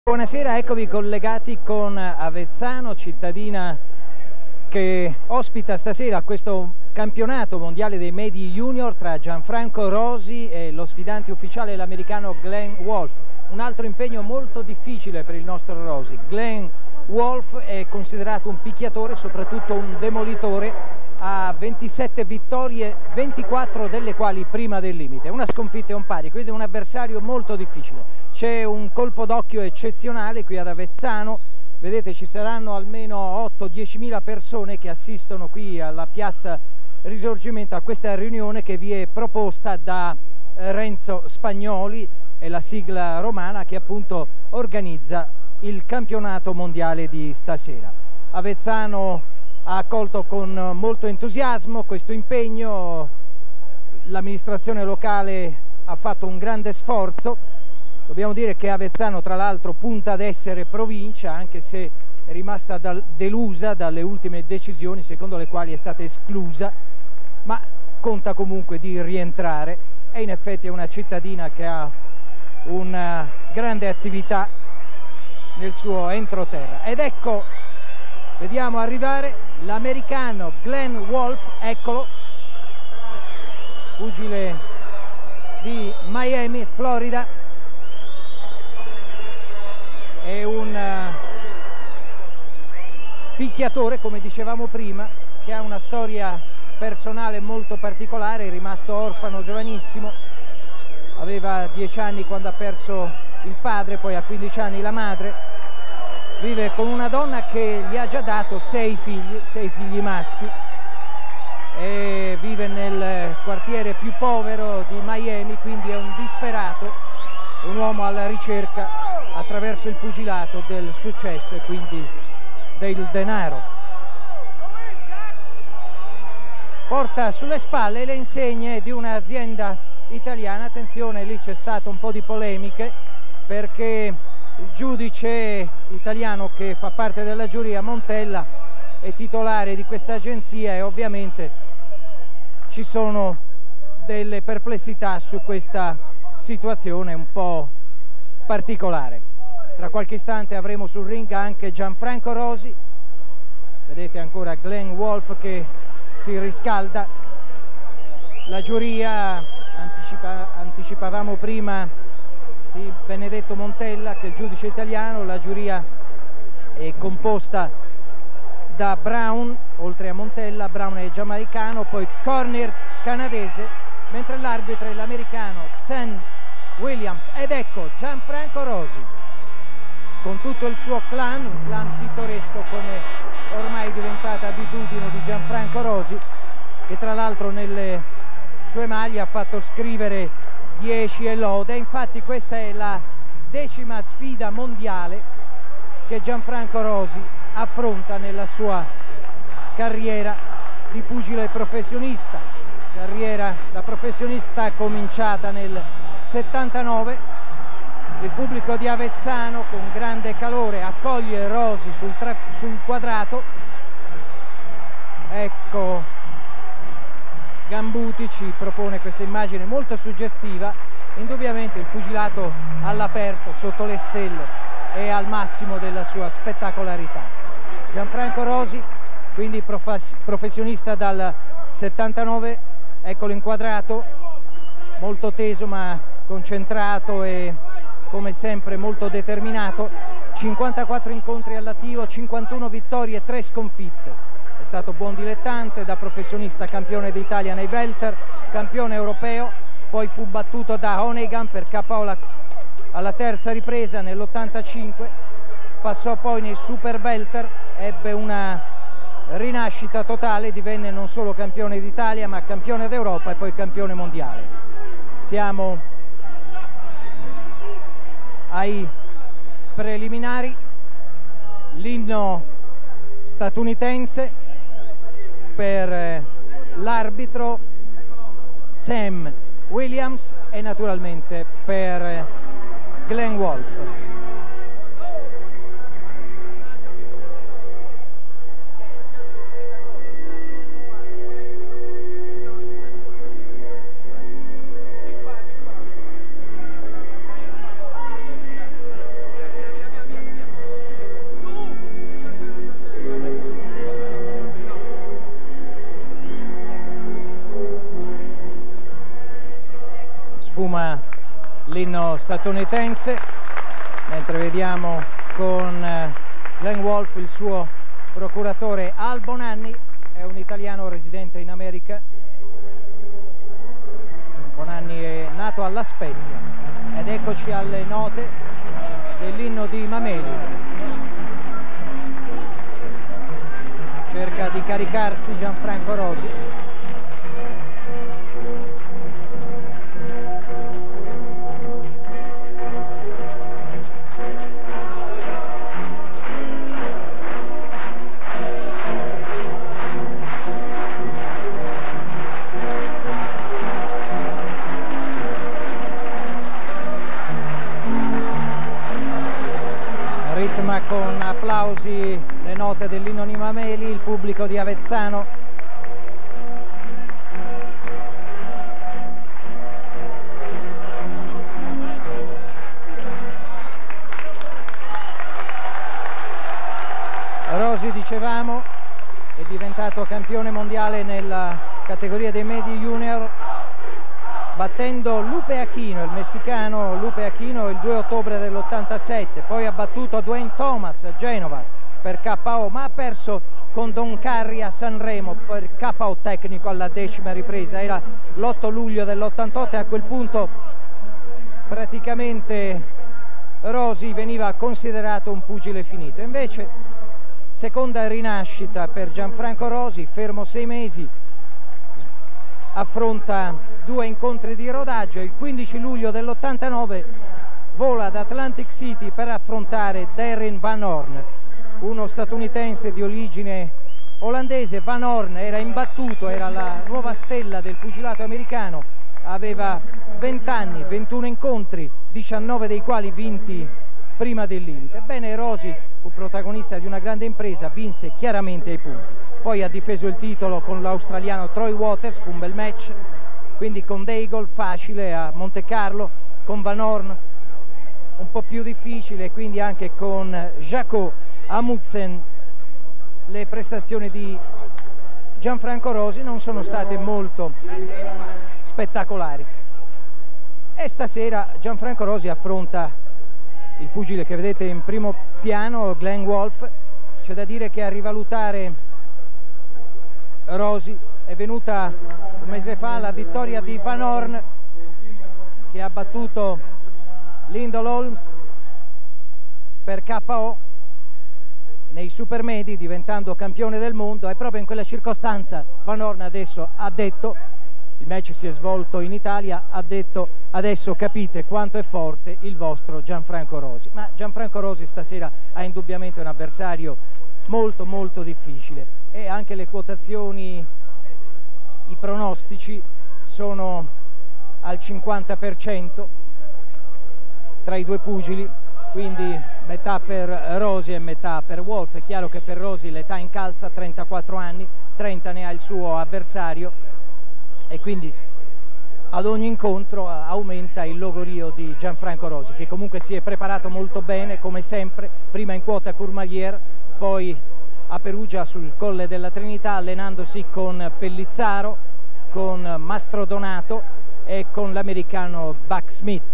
Buonasera, eccovi collegati con Avezzano, cittadina che ospita stasera questo campionato mondiale dei medi junior tra Gianfranco Rosi e lo sfidante ufficiale, l'americano Glenn Wolf. Un altro impegno molto difficile per il nostro Rosi. Glenn Wolf è considerato un picchiatore, soprattutto un demolitore, ha 27 vittorie, 24 delle quali prima del limite, una sconfitta e un pari, quindi un avversario molto difficile. C'è un colpo d'occhio eccezionale qui ad Avezzano, vedete ci saranno almeno 8-10 mila persone che assistono qui alla piazza Risorgimento a questa riunione che vi è proposta da Renzo Spagnoli, è la sigla romana che appunto organizza il campionato mondiale di stasera. Avezzano ha accolto con molto entusiasmo questo impegno, l'amministrazione locale ha fatto un grande sforzo. Dobbiamo dire che Avezzano tra l'altro punta ad essere provincia, anche se è rimasta delusa dalle ultime decisioni secondo le quali è stata esclusa, ma conta comunque di rientrare e in effetti è una cittadina che ha una grande attività nel suo entroterra. Ed ecco, vediamo arrivare l'americano Glenn Wolf, eccolo, pugile di Miami, Florida. È un picchiatore, come dicevamo prima, che ha una storia personale molto particolare, è rimasto orfano giovanissimo, aveva 10 anni quando ha perso il padre, poi a 15 anni la madre. Vive con una donna che gli ha già dato 6 figli maschi, e vive nel quartiere più povero di Miami, quindi è un disperato, un uomo alla ricerca attraverso il pugilato del successo e quindi del denaro. Porta sulle spalle le insegne di un'azienda italiana. Attenzione, lì c'è stato un po' di polemiche perché il giudice italiano che fa parte della giuria, Montella, è titolare di questa agenzia e ovviamente ci sono delle perplessità su questa situazione un po' particolare. Tra qualche istante avremo sul ring anche Gianfranco Rosi, vedete ancora Glenn Wolf che si riscalda. La giuria, anticipavamo prima di Benedetto Montella che è il giudice italiano, la giuria è composta da Brown, oltre a Montella. Brown è giamaicano, poi Corner canadese, mentre l'arbitro è l'americano Sam Williams. Ed ecco Gianfranco Rosi con tutto il suo clan, un clan pittoresco come ormai è diventata abitudine di Gianfranco Rosi, che tra l'altro nelle sue maglie ha fatto scrivere 10 e lode. Infatti questa è la 10ª sfida mondiale che Gianfranco Rosi affronta nella sua carriera di pugile professionista. Carriera da professionista cominciata nel 79. Il pubblico di Avezzano con grande calore accoglie Rosi sul quadrato. Ecco, Gambuti ci propone questa immagine molto suggestiva. Indubbiamente il pugilato all'aperto, sotto le stelle, è al massimo della sua spettacolarità. Gianfranco Rosi, quindi professionista dal 79, eccolo inquadrato, molto teso ma concentrato e come sempre molto determinato. 54 incontri all'attivo, 51 vittorie e 3 sconfitte. È stato buon dilettante, da professionista campione d'Italia nei welter, campione europeo, poi fu battuto da Honeygan per KO alla terza ripresa nell'85, passò poi nei super welter, ebbe una rinascita totale, divenne non solo campione d'Italia ma campione d'Europa e poi campione mondiale. Siamo ai preliminari, l'inno statunitense per l'arbitro Sam Williams e naturalmente per Glenn Wolf. consuma l'inno statunitense, mentre vediamo con Glenn Wolf il suo procuratore. Al Bonanni è un italiano residente in America. Bonanni è nato alla Spezia ed eccoci alle note dell'inno di Mameli. Cerca di caricarsi Gianfranco Rosi. Con applausi le note dell'inno di Mameli, il pubblico di Avezzano. Rosi, dicevamo, è diventato campione mondiale nella categoria dei medi junior, battendo Lupe Aquino, il messicano Lupe Aquino, il 2 ottobre dell'87. Poi ha battuto Dwayne Thomas a Genova per KO, ma ha perso con Don Carri a Sanremo per KO tecnico alla 10ª ripresa. Era l'8 luglio dell'88 e a quel punto praticamente Rosi veniva considerato un pugile finito. Invece seconda rinascita per Gianfranco Rosi, fermo 6 mesi, affronta 2 incontri di rodaggio. Il 15 luglio dell'89 vola ad Atlantic City per affrontare Darren Van Horn, uno statunitense di origine olandese. Van Horn era imbattuto, era la nuova stella del pugilato americano, aveva 20 anni, 21 incontri, 19 dei quali vinti prima del limite. Ebbene, Rosi fu protagonista di una grande impresa, vinse chiaramente ai punti. Poi ha difeso il titolo con l'australiano Troy Waters, fu un bel match, quindi con Daigle facile a Monte Carlo, con Van Horn un po' più difficile, quindi anche con Jaco Amundsen. Le prestazioni di Gianfranco Rosi non sono state molto spettacolari e stasera Gianfranco Rosi affronta il pugile che vedete in primo piano, Glenn Wolf. C'è da dire che a rivalutare Rosi è venuta un mese fa la vittoria di Van Horn, che ha battuto Lyndall Holmes per KO nei supermedi, diventando campione del mondo. E proprio in quella circostanza Van Horn adesso ha detto, il match si è svolto in Italia, ha detto: adesso capite quanto è forte il vostro Gianfranco Rosi. Ma Gianfranco Rosi stasera ha indubbiamente un avversario molto molto difficile, e anche le quotazioni, i pronostici sono al 50% tra i due pugili, quindi metà per Rosi e metà per Wolf. È chiaro che per Rosi l'età incalza, 34 anni, 30 ne ha il suo avversario, e quindi ad ogni incontro aumenta il logorio di Gianfranco Rosi, che comunque si è preparato molto bene, come sempre, prima in quota Courmayeur, poi a Perugia sul Colle della Trinità, allenandosi con Pellizzaro, con Mastro Donato e con l'americano Buck Smith.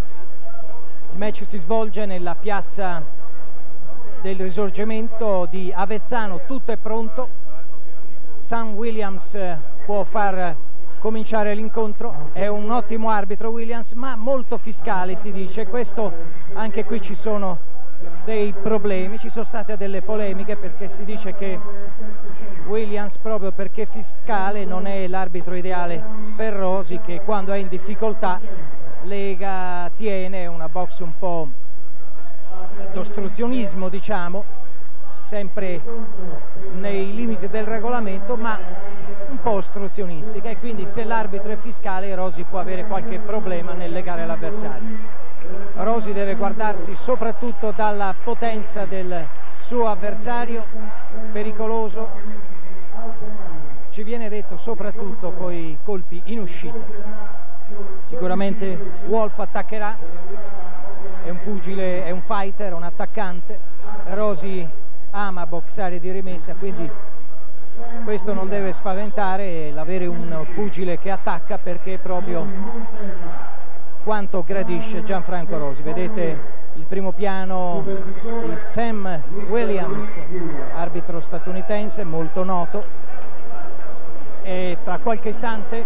Il match si svolge nella piazza del Risorgimento di Avezzano, tutto è pronto. Sam Williams può far cominciare l'incontro, è un ottimo arbitro Williams, ma molto fiscale, si dice. Questo, anche qui ci sono dei problemi, ci sono state delle polemiche, perché si dice che Williams, proprio perché fiscale, non è l'arbitro ideale per Rosi, che quando è in difficoltà lega, tiene una box un po' d'ostruzionismo, diciamo, sempre nei limiti del regolamento, ma un po' ostruzionistica, e quindi se l'arbitro è fiscale Rosi può avere qualche problema nel legare l'avversario. Rosi deve guardarsi soprattutto dalla potenza del suo avversario, pericoloso, ci viene detto, soprattutto coi colpi in uscita. Sicuramente Wolf attaccherà, è un pugile, è un fighter, un attaccante. Rosi ama boxare di rimessa, quindi questo non deve spaventare l'avere un pugile che attacca, perché proprio quanto gradisce Gianfranco Rosi. Vedete il primo piano di Sam Williams, arbitro statunitense molto noto, e tra qualche istante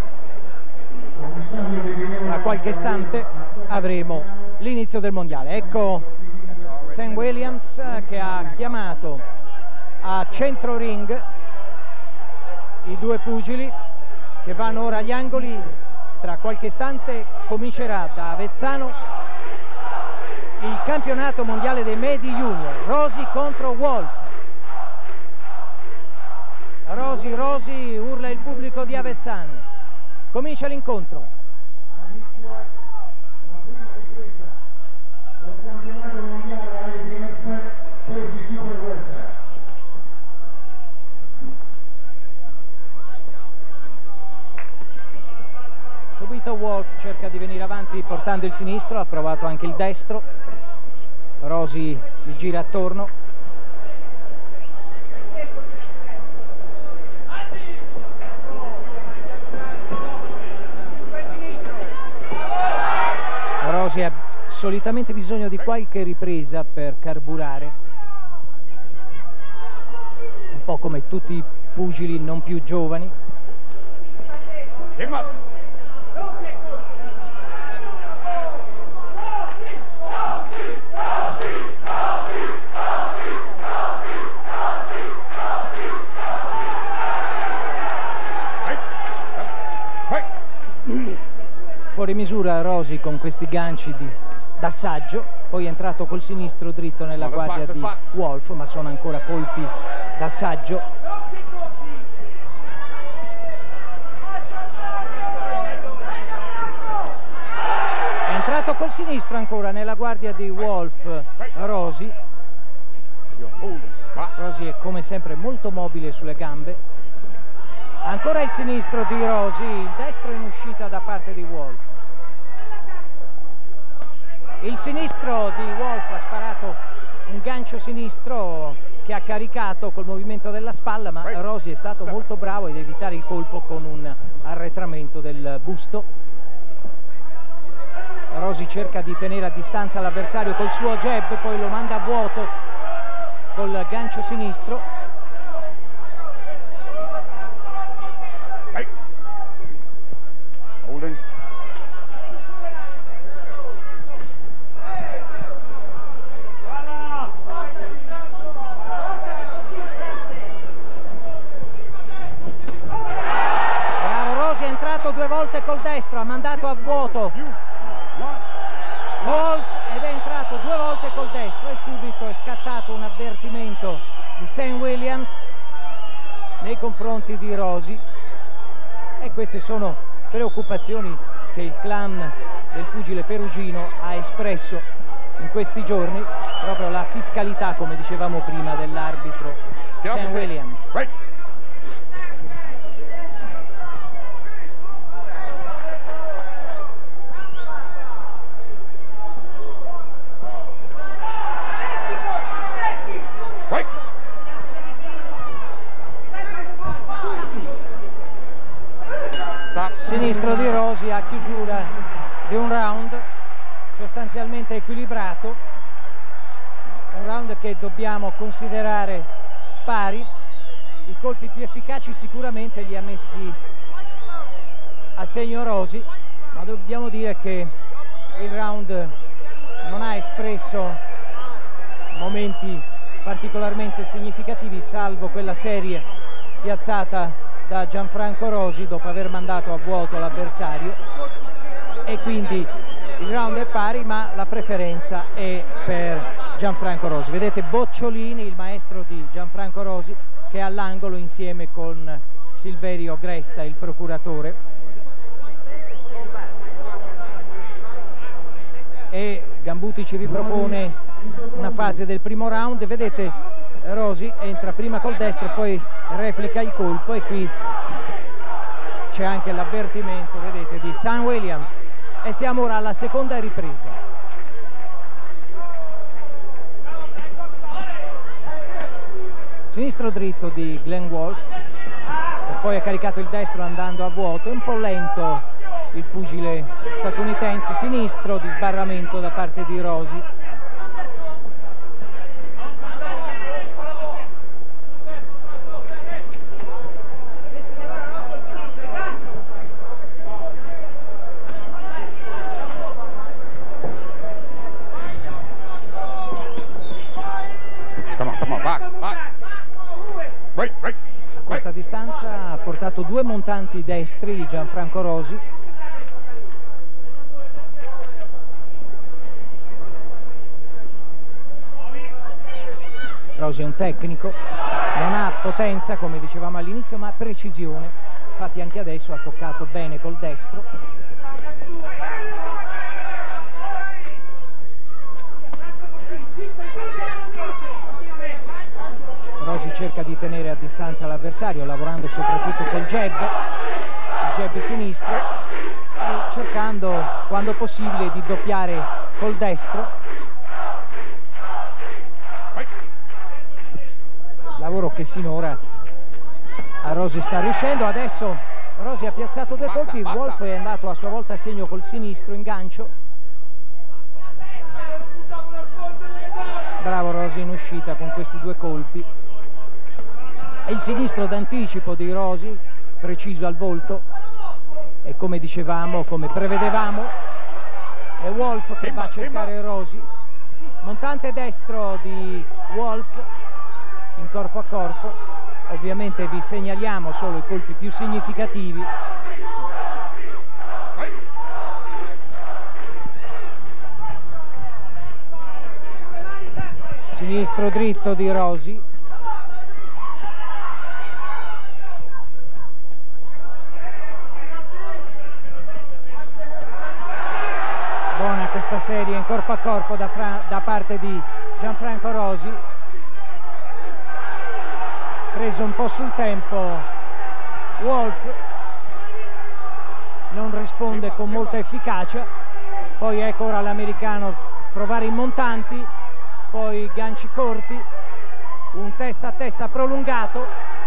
avremo l'inizio del mondiale. Ecco Sam Williams che ha chiamato a centro ring i due pugili che vanno ora agli angoli. Tra qualche istante comincerà da Avezzano il campionato mondiale dei medi junior. Rosi contro Wolf. Rosi, Rosi, urla il pubblico di Avezzano. Comincia l'incontro. Subito Wolf cerca di venire avanti portando il sinistro, ha provato anche il destro. Rosi gli gira attorno. Rosi ha solitamente bisogno di qualche ripresa per carburare, un po' come tutti i pugili non più giovani. Fuori misura Rosi con questi ganci d'assaggio, poi è entrato col sinistro dritto nella guardia di Wolf, ma sono ancora colpi d'assaggio. È entrato col sinistro ancora nella guardia di Wolf Rosi. Rosi è come sempre molto mobile sulle gambe. Ancora il sinistro di Rosi, il destro in uscita da parte di Wolf. Il sinistro di Wolf ha sparato un gancio sinistro che ha caricato col movimento della spalla, ma Rosi è stato molto bravo ad evitare il colpo con un arretramento del busto. Rosi cerca di tenere a distanza l'avversario col suo jab, poi lo manda a vuoto col gancio sinistro. Holding. Bravo Rosi, è entrato due volte col destro, ha mandato a vuoto Wolf ed è entrato due volte col destro e subito è scattato un avvertimento di Sam Williams nei confronti di Rosi, e queste sono preoccupazioni che il clan del pugile perugino ha espresso in questi giorni, proprio la fiscalità, come dicevamo prima, dell'arbitro Sam Williams. Sinistro di Rosi a chiusura di un round sostanzialmente equilibrato, un round che dobbiamo considerare pari. I colpi più efficaci sicuramente li ha messi a segno Rosi, ma dobbiamo dire che il round non ha espresso momenti particolarmente significativi, salvo quella serie piazzata da Gianfranco Rosi dopo aver mandato a vuoto l'avversario, e quindi il round è pari, ma la preferenza è per Gianfranco Rosi. Vedete Bocciolini, il maestro di Gianfranco Rosi, che è all'angolo insieme con Silverio Gresta, il procuratore, e Gambuti ci ripropone una fase del primo round. Vedete Rosi entra prima col destro, poi replica il colpo, e qui c'è anche l'avvertimento, vedete, di Sam Williams, e siamo ora alla seconda ripresa. Sinistro dritto di Glenn Wolf, che poi ha caricato il destro andando a vuoto, è un po' lento il pugile statunitense, sinistro di sbarramento da parte di Rosy. A corta distanza ha portato 2 montanti destri Gianfranco Rosy. Rosy è un tecnico, non ha potenza come dicevamo all'inizio, ma precisione. Infatti anche adesso ha toccato bene col destro. Rosy cerca di tenere a distanza l'avversario lavorando soprattutto col jab, il jab sinistro, e cercando quando possibile di doppiare col destro. Lavoro che sinora a Rosy sta riuscendo. Adesso Rosy ha piazzato 2 colpi, Wolf è andato a sua volta a segno col sinistro in gancio. Bravo Rosy in uscita con questi 2 colpi. E il sinistro d'anticipo di Rosy, preciso al volto, e come dicevamo, come prevedevamo, è Wolf che va a cercare Rosy. Montante destro di Wolf in corpo a corpo. Ovviamente vi segnaliamo solo i colpi più significativi. Sinistro dritto di Rosy. Buona questa serie in corpo a corpo da parte di Gianfranco Rosy. Preso un po' sul tempo Wolf, non risponde con molta efficacia. Poi ecco ora l'americano provare i montanti, poi ganci corti, un testa a testa prolungato,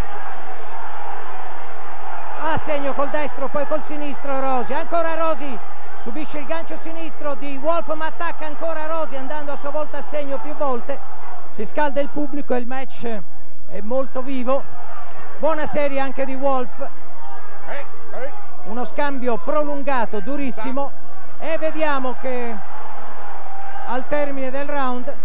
a segno col destro, poi col sinistro Rosy, ancora Rosy, subisce il gancio sinistro di Wolf ma attacca ancora Rosy andando a sua volta a segno più volte. Si scalda il pubblico e il match è molto vivo. Buona serie anche di Wolf, uno scambio prolungato durissimo, e vediamo che al termine del round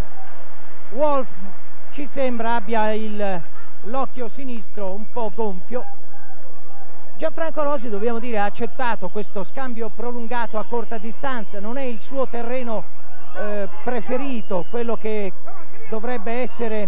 Wolf ci sembra abbia l'occhio sinistro un po' gonfio. Gianfranco Rosy, dobbiamo dire, ha accettato questo scambio prolungato a corta distanza, non è il suo terreno preferito, quello che dovrebbe essere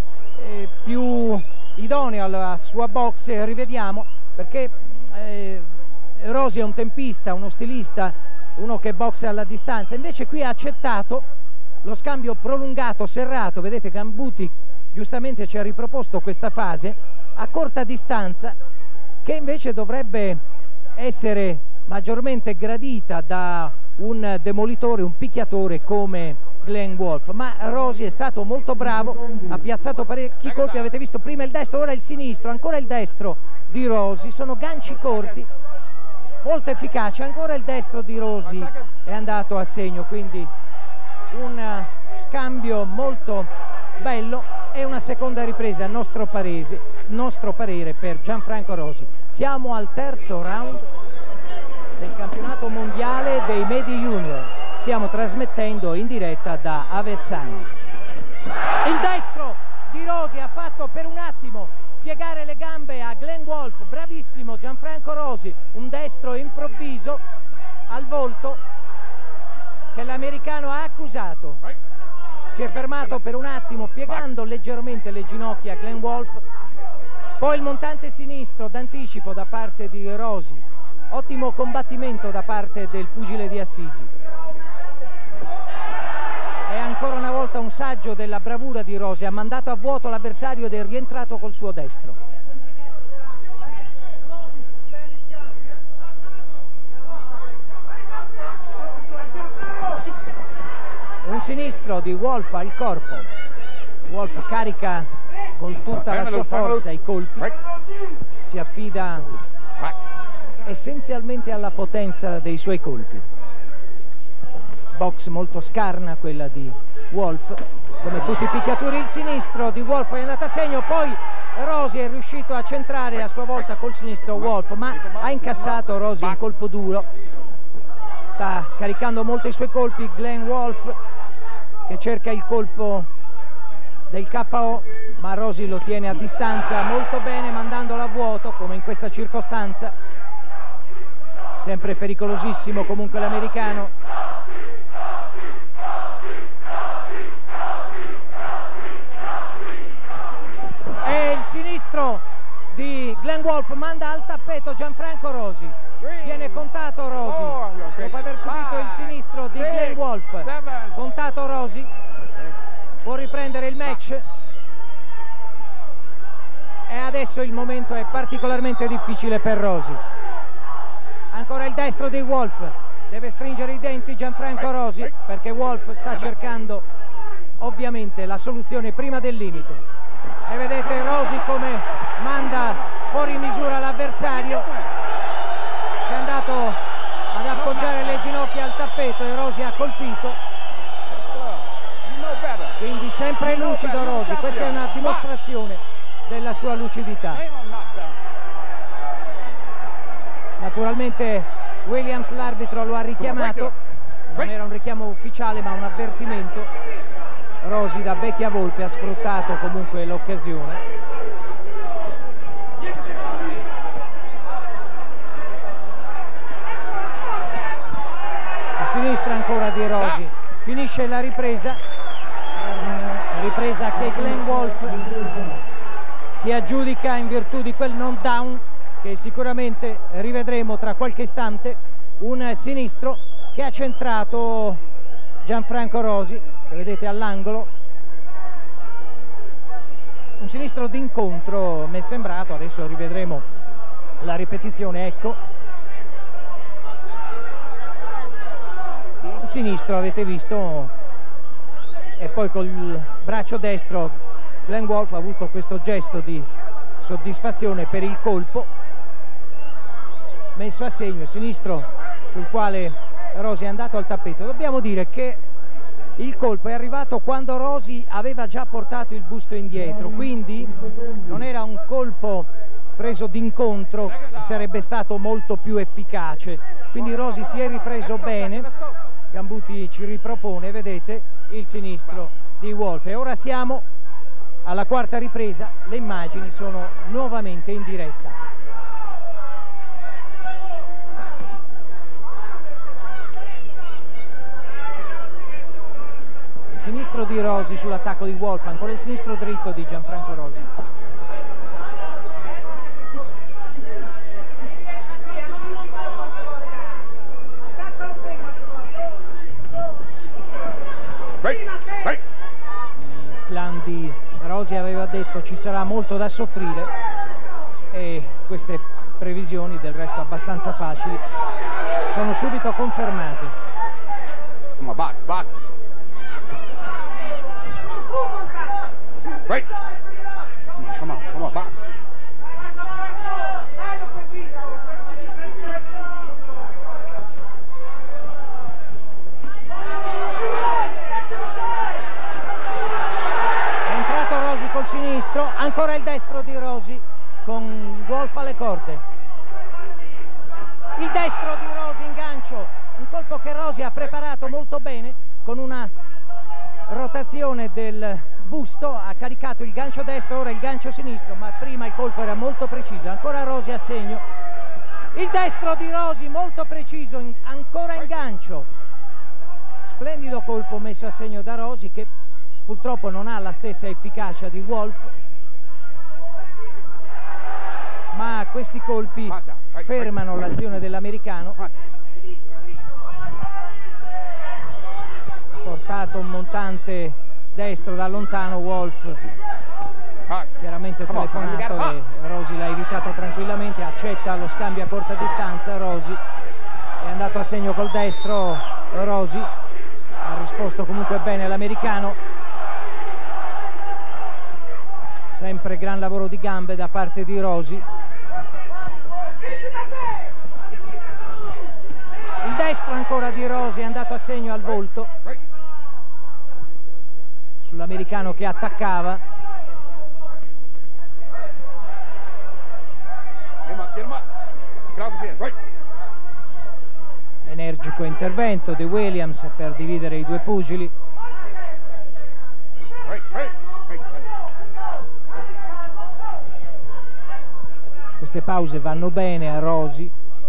più idoneo alla sua box. Rivediamo, perché Rosy è un tempista, uno stilista, uno che boxa alla distanza, invece qui ha accettato lo scambio prolungato, serrato. Vedete Gambuti giustamente ci ha riproposto questa fase a corta distanza, che invece dovrebbe essere maggiormente gradita da un demolitore, un picchiatore come Glenn Wolf. Ma Rosy è stato molto bravo, ha piazzato parecchi colpi, avete visto prima il destro, ora il sinistro, ancora il destro di Rosy, sono ganci corti, molto efficace, ancora il destro di Rosy è andato a segno, quindi un scambio molto bello e una seconda ripresa a nostro parere per Gianfranco Rosy. Siamo al terzo round del campionato mondiale dei Medi Junior, stiamo trasmettendo in diretta da Avezzano. Il destro di Rosy ha fatto per un attimo piegare le gambe a Glenn Wolf, bravissimo Gianfranco Rosy, un destro improvviso al volto che l'americano ha accusato. Si è fermato per un attimo piegando leggermente le ginocchia a Glenn Wolf, poi il montante sinistro d'anticipo da parte di Rosy. Ottimo combattimento da parte del pugile di Assisi. È ancora una volta un saggio della bravura di Rosy, ha mandato a vuoto l'avversario ed è rientrato col suo destro. Un sinistro di Wolf al corpo. Wolf carica con tutta la sua forza i colpi, si affida essenzialmente alla potenza dei suoi colpi. Box molto scarna quella di Wolf, come tutti i picchiatori. Il sinistro di Wolf è andato a segno, poi Rosy è riuscito a centrare a sua volta col sinistro Wolf, ma ha incassato Rosy un colpo duro. Sta caricando molto i suoi colpi Glenn Wolf, che cerca il colpo del KO, ma Rosy lo tiene a distanza molto bene, mandandolo a vuoto come in questa circostanza. Sempre pericolosissimo comunque l'americano. E il sinistro di Glenn Wolf manda al tappeto Gianfranco Rosy. Viene contato Rosy dopo aver subito il sinistro di Glenn Wolf. Contato Rosy, può riprendere il match. E adesso il momento è particolarmente difficile per Rosy. Ancora il destro di Wolf, deve stringere i denti Gianfranco Rosy, perché Wolf sta cercando ovviamente la soluzione prima del limite. E vedete Rosy come manda fuori misura l'avversario, che è andato ad appoggiare le ginocchia al tappeto e Rosy ha colpito. Quindi sempre lucido Rosy, questa è una dimostrazione della sua lucidità. Naturalmente Williams, l'arbitro, lo ha richiamato, non era un richiamo ufficiale ma un avvertimento. Rosy da vecchia volpe ha sfruttato comunque l'occasione. A sinistra ancora di Rosy, finisce la ripresa che Glenn Wolf si aggiudica in virtù di quel knockdown che sicuramente rivedremo tra qualche istante. Un sinistro che ha centrato Gianfranco Rosy, che vedete all'angolo, un sinistro d'incontro mi è sembrato, adesso rivedremo la ripetizione. Ecco il sinistro, avete visto, e poi col braccio destro Glenn Wolf ha avuto questo gesto di soddisfazione per il colpo messo a segno. Il sinistro sul quale Rosy è andato al tappeto. Dobbiamo dire che il colpo è arrivato quando Rosy aveva già portato il busto indietro, quindi non era un colpo preso d'incontro, sarebbe stato molto più efficace. Quindi Rosy si è ripreso bene, Gambuti ci ripropone, vedete il sinistro di Wolf. E ora siamo alla quarta ripresa, le immagini sono nuovamente in diretta. Sinistro di Rosy sull'attacco di Wolf, ancora il sinistro dritto di Gianfranco Rosy. Il clan di Rosy aveva detto ci sarà molto da soffrire e queste previsioni, del resto abbastanza facili, sono subito confermate. Come on, box. Right. Come on, box. È entrato Rosy col sinistro, ancora il destro di Rosy con Wolf alle corde. Il destro di Rosy in gancio, un colpo che Rosy ha preparato molto bene con una rotazione del busto, ha caricato il gancio destro, ora il gancio sinistro, ma prima il colpo era molto preciso. Ancora Rosy a segno, il destro di Rosy molto preciso, ancora in gancio, splendido colpo messo a segno da Rosy, che purtroppo non ha la stessa efficacia di Wolf, ma questi colpi fermano l'azione dell'americano. Portato un montante destro da lontano, Wolf chiaramente telefonato e Rosy l'ha evitato tranquillamente, accetta lo scambio a corta distanza. Rosy è andato a segno col destro, Rosy ha risposto comunque bene l'americano. Sempre gran lavoro di gambe da parte di Rosy. Sinistro ancora di Rosy, è andato a segno al volto sull'americano che attaccava. Energico intervento di Williams per dividere i due pugili. Queste pause vanno bene a Rosy.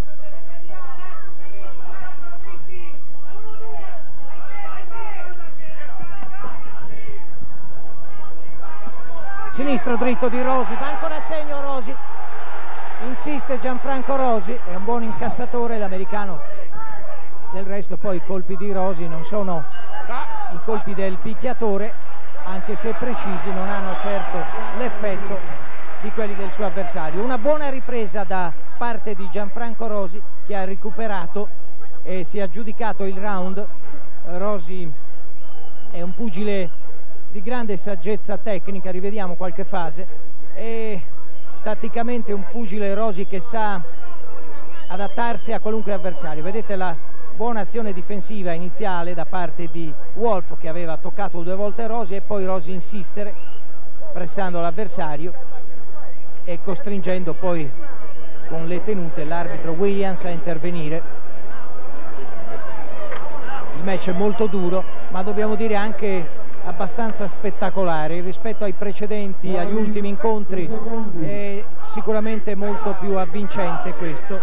Sinistro dritto di Rosy, va ancora a segno Rosy, insiste Gianfranco Rosy, è un buon incassatore l'americano. Del resto poi i colpi di Rosy non sono i colpi del picchiatore, anche se precisi non hanno certo l'effetto di quelli del suo avversario. Una buona ripresa da parte di Gianfranco Rosy, che ha recuperato e si è aggiudicato il round. Rosy è un pugile di grande saggezza tecnica, rivediamo qualche fase, e tatticamente un pugile Rosy che sa adattarsi a qualunque avversario. Vedete la buona azione difensiva iniziale da parte di Wolf, che aveva toccato 2 volte Rosy, e poi Rosy insistere pressando l'avversario e costringendo poi con le tenute l'arbitro Williams a intervenire. Il match è molto duro, ma dobbiamo dire anche abbastanza spettacolare rispetto ai precedenti, agli ultimi incontri. È sicuramente molto più avvincente questo,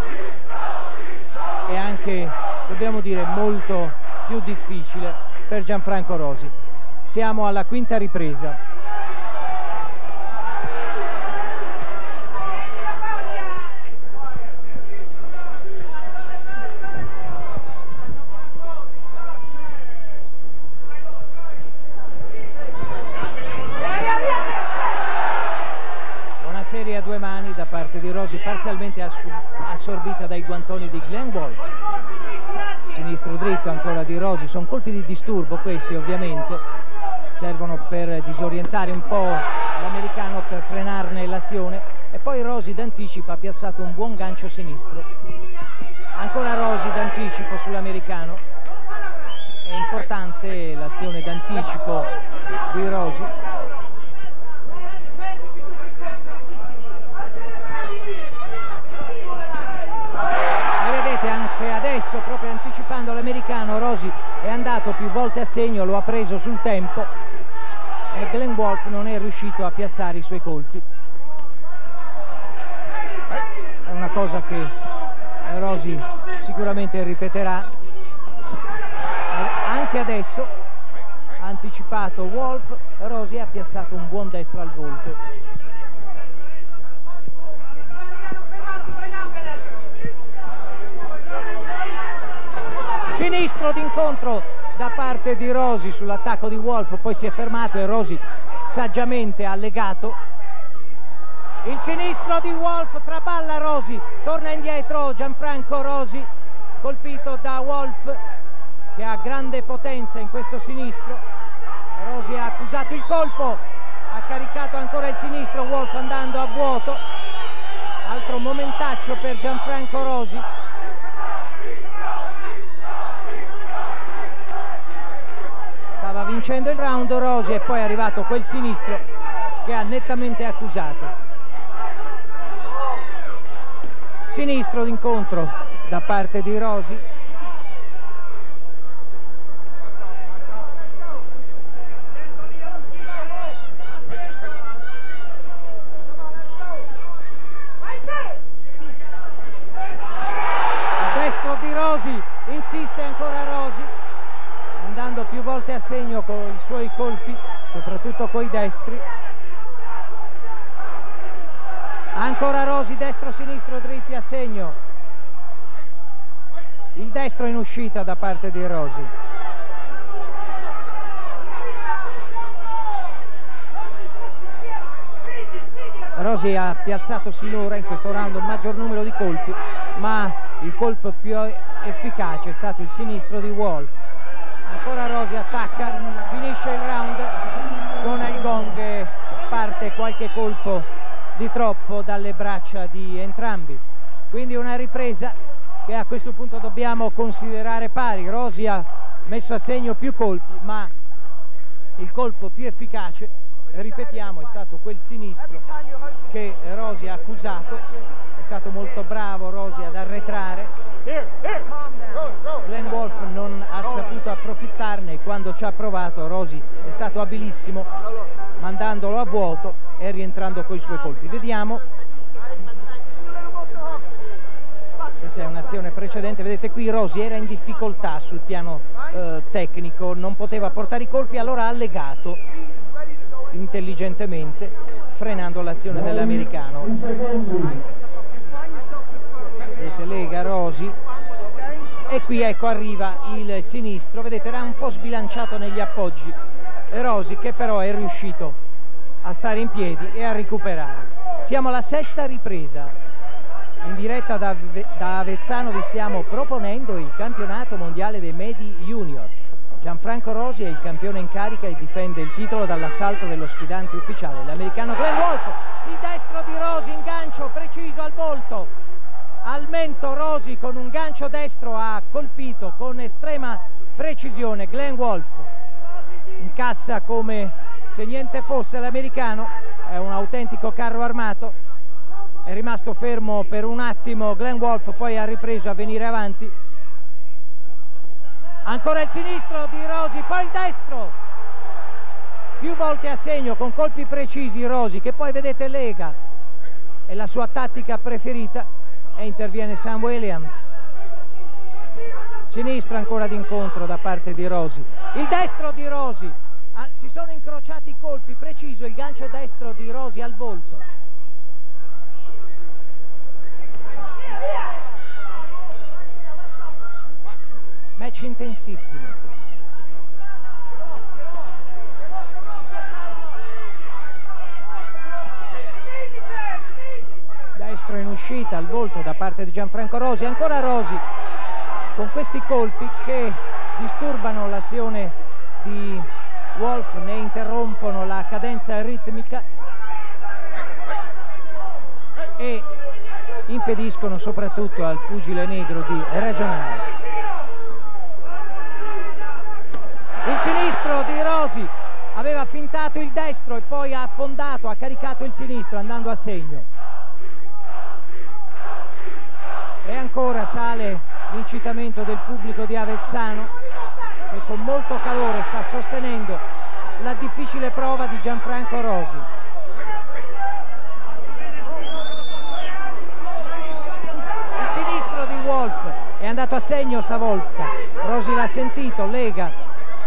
e anche, dobbiamo dire, molto più difficile per Gianfranco Rosy. Siamo alla quinta ripresa. Serie a 2 mani da parte di Rosy, parzialmente assorbita dai guantoni di Glenn Wolf. Sinistro dritto ancora di Rosy, sono colpi di disturbo questi, ovviamente servono per disorientare un po' l'americano, per frenarne l'azione, e poi Rosy d'anticipo ha piazzato un buon gancio sinistro. Ancora Rosy d'anticipo sull'americano, è importante l'azione d'anticipo di Rosy. Anche adesso, proprio anticipando l'americano, Rosy è andato più volte a segno, lo ha preso sul tempo e Glenn Wolf non è riuscito a piazzare i suoi colpi. È una cosa che Rosy sicuramente ripeterà. Anche adesso ha anticipato Wolf, Rosy ha piazzato un buon destro al volto. Sinistro d'incontro da parte di Rosy sull'attacco di Wolf, poi si è fermato e Rosy saggiamente ha legato. Il sinistro di Wolf, traballa Rosy, torna indietro Gianfranco Rosy, colpito da Wolf che ha grande potenza in questo sinistro. Rosy ha accusato il colpo, ha caricato ancora il sinistro, Wolf andando a vuoto. Altro momentaccio per Gianfranco Rosy. Stava vincendo il round Rosy e poi è arrivato quel sinistro che ha nettamente accusato. Sinistro d'incontro da parte di Rosy. Destro di Rosy, insiste ancora Rosy, andando più volte a segno con i suoi colpi, soprattutto coi destri. Ancora Rosy, destro sinistro dritti a segno. Il destro in uscita da parte di Rosy. Rosy ha piazzato sinora in questo round un maggior numero di colpi, ma il colpo più efficace è stato il sinistro di Wolf. Ancora Rosy attacca, finisce il round, suona il gong e parte qualche colpo di troppo dalle braccia di entrambi. Quindi una ripresa che a questo punto dobbiamo considerare pari. Rosy ha messo a segno più colpi, ma il colpo più efficace, ripetiamo, è stato quel sinistro che Rosy ha accusato. È stato molto bravo Rosy ad arretrare. Glenn Wolf non ha saputo approfittarne. Quando ci ha provato Rosy è stato abilissimo, mandandolo a vuoto e rientrando coi suoi colpi. Vediamo, questa è un'azione precedente, vedete qui Rosy era in difficoltà sul piano tecnico, non poteva portare i colpi, allora ha legato intelligentemente frenando l'azione dell'americano. Vedete, lega Rosy e qui ecco arriva il sinistro, vedete era un po' sbilanciato negli appoggi Rosy, che però è riuscito a stare in piedi e a recuperare. Siamo alla sesta ripresa. In diretta da Avezzano vi stiamo proponendo il campionato mondiale dei medi junior. Gianfranco Rosy è il campione in carica e difende il titolo dall'assalto dello sfidante ufficiale, l'americano Glenn Wolf. Il destro di Rosy, in gancio preciso al volto, al mento. Rosy con un gancio destro ha colpito con estrema precisione Glenn Wolf. Incassa come se niente fosse l'americano, è un autentico carro armato. È rimasto fermo per un attimo Glenn Wolf, poi ha ripreso a venire avanti. Ancora il sinistro di Rosy, poi il destro. Più volte a segno con colpi precisi Rosy, che poi vedete lega. È la sua tattica preferita e interviene Sam Williams. Sinistro ancora d'incontro da parte di Rosy. Il destro di Rosy. Si sono incrociati i colpi, preciso il gancio destro di Rosy al volto. Match intensissimo. Destro in uscita al volto da parte di Gianfranco Rosy. Ancora Rosy con questi colpi che disturbano l'azione di Wolf, ne interrompono la cadenza ritmica e impediscono soprattutto al pugile negro di ragionare. Il sinistro di Rosy aveva fintato il destro e poi ha affondato, ha caricato il sinistro andando a segno. E ancora sale l'incitamento del pubblico di Avezzano, che con molto calore sta sostenendo la difficile prova di Gianfranco Rosy. Il sinistro di Wolf è andato a segno stavolta, Rosy l'ha sentito, lega.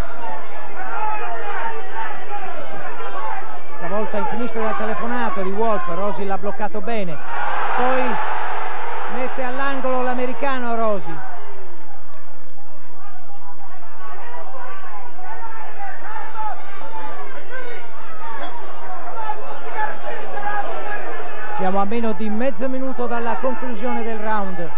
Stavolta il sinistro del telefonato di Wolf, Rosy l'ha bloccato bene, poi mette all'angolo l'americano Rosy. Siamo a meno di mezzo minuto dalla conclusione del round.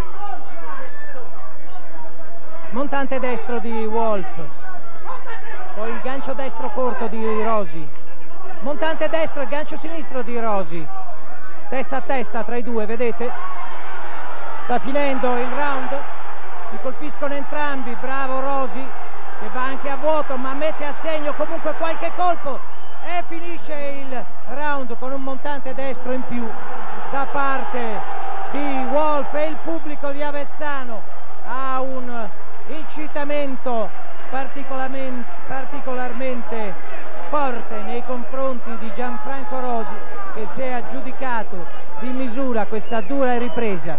Montante destro di Wolf, poi il gancio destro corto di Rosy. Montante destro e gancio sinistro di Rosy. Testa a testa tra i due, vedete? Sta finendo il round. Si colpiscono entrambi. Bravo Rosy, che va anche a vuoto ma mette a segno comunque qualche colpo. E finisce il round con un montante destro in più da parte di Wolf, e il pubblico di Avezzano ha un incitamento particolarmente forte nei confronti di Gianfranco Rosy, che si è aggiudicato di misura questa dura ripresa.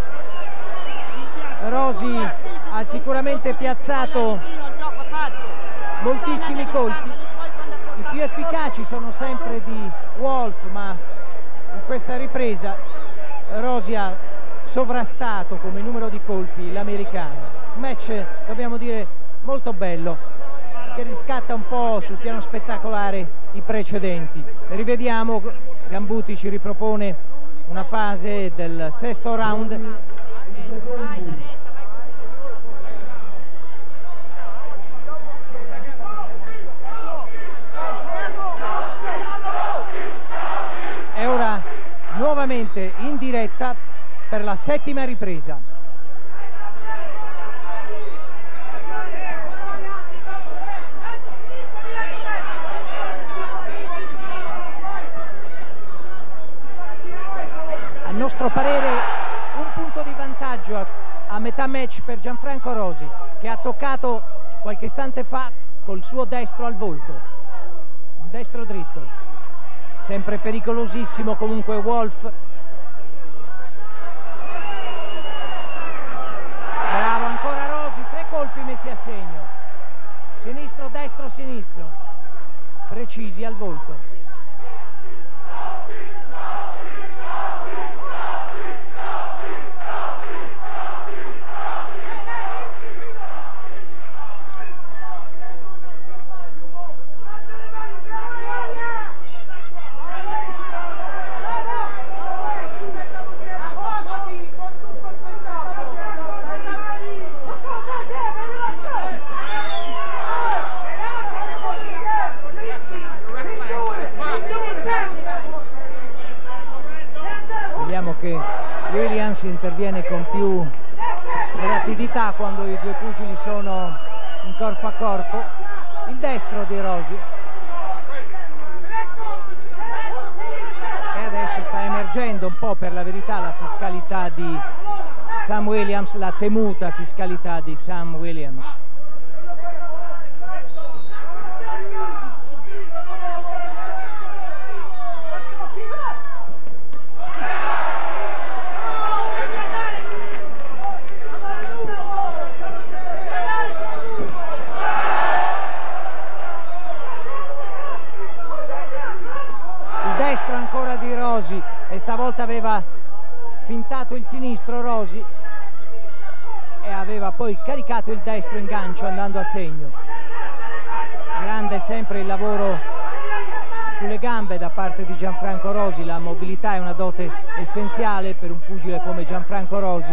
Rosy ha sicuramente piazzato moltissimi colpi, i più efficaci sono sempre di Wolf, ma in questa ripresa Rosy ha sovrastato come numero di colpi l'americano. Un match, dobbiamo dire, molto bello, che riscatta un po' sul piano spettacolare i precedenti. Rivediamo, Gambuti ci ripropone una fase del sesto round. E ora nuovamente in diretta per la settima ripresa. nostro parere un punto di vantaggio a metà match per Gianfranco Rosi, che ha toccato qualche istante fa col suo destro al volto, un destro dritto, sempre pericolosissimo comunque Wolf. Bravo ancora Rosi, 3 colpi messi a segno, sinistro, destro, sinistro, precisi al volto. Che Williams interviene con più rapidità quando i due pugili sono in corpo a corpo. Il destro di Rosi, e adesso sta emergendo un po', per la verità, la fiscalità di Sam Williams, la temuta fiscalità di Sam Williams. Ancora di Rosi, e stavolta aveva fintato il sinistro Rosi e aveva poi caricato il destro in gancio andando a segno. Grande sempre il lavoro sulle gambe da parte di Gianfranco Rosi, la mobilità è una dote essenziale per un pugile come Gianfranco Rosi.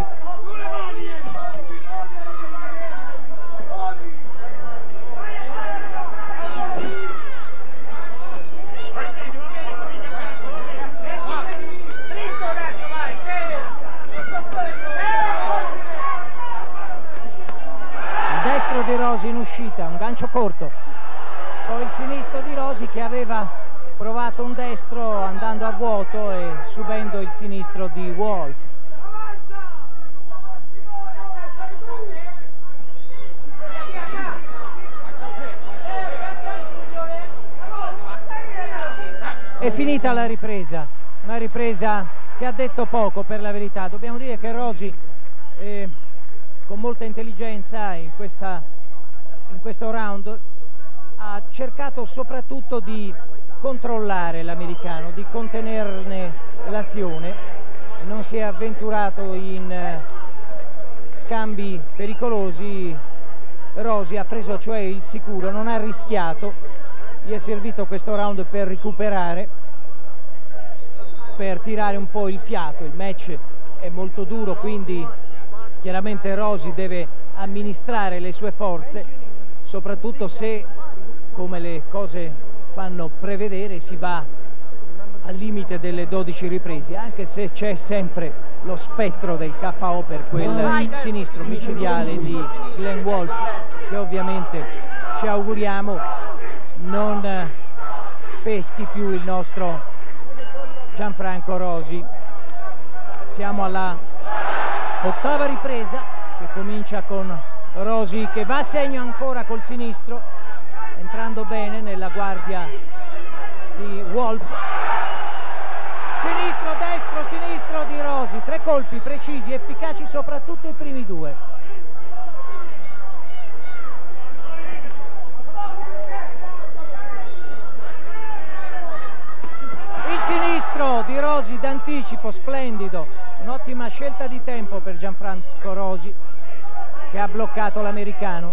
Di Rosi in uscita, un gancio corto, poi il sinistro di Rosi che aveva provato un destro andando a vuoto e subendo il sinistro di Wolf. È finita la ripresa, una ripresa che ha detto poco, per la verità. Dobbiamo dire che Rosi con molta intelligenza in questo round ha cercato soprattutto di controllare l'americano, di contenerne l'azione, non si è avventurato in scambi pericolosi. Rosi ha preso cioè il sicuro, non ha rischiato, gli è servito questo round per recuperare, per tirare un po' il fiato. Il match è molto duro, quindi chiaramente Rosi deve amministrare le sue forze, soprattutto se, come le cose fanno prevedere, si va al limite delle 12 riprese, anche se c'è sempre lo spettro del KO per quel sinistro micidiale di Glenn Wolf, che ovviamente ci auguriamo non peschi più il nostro Gianfranco Rosi. Siamo alla 8ª ripresa, che comincia con Rosi che va a segno ancora col sinistro, entrando bene nella guardia di Wolf. Sinistro, destro, sinistro di Rosi, 3 colpi precisi, efficaci soprattutto i primi 2. Il sinistro di Rosi d'anticipo, splendido, un'ottima scelta di tempo per Gianfranco Rosi, che ha bloccato l'americano.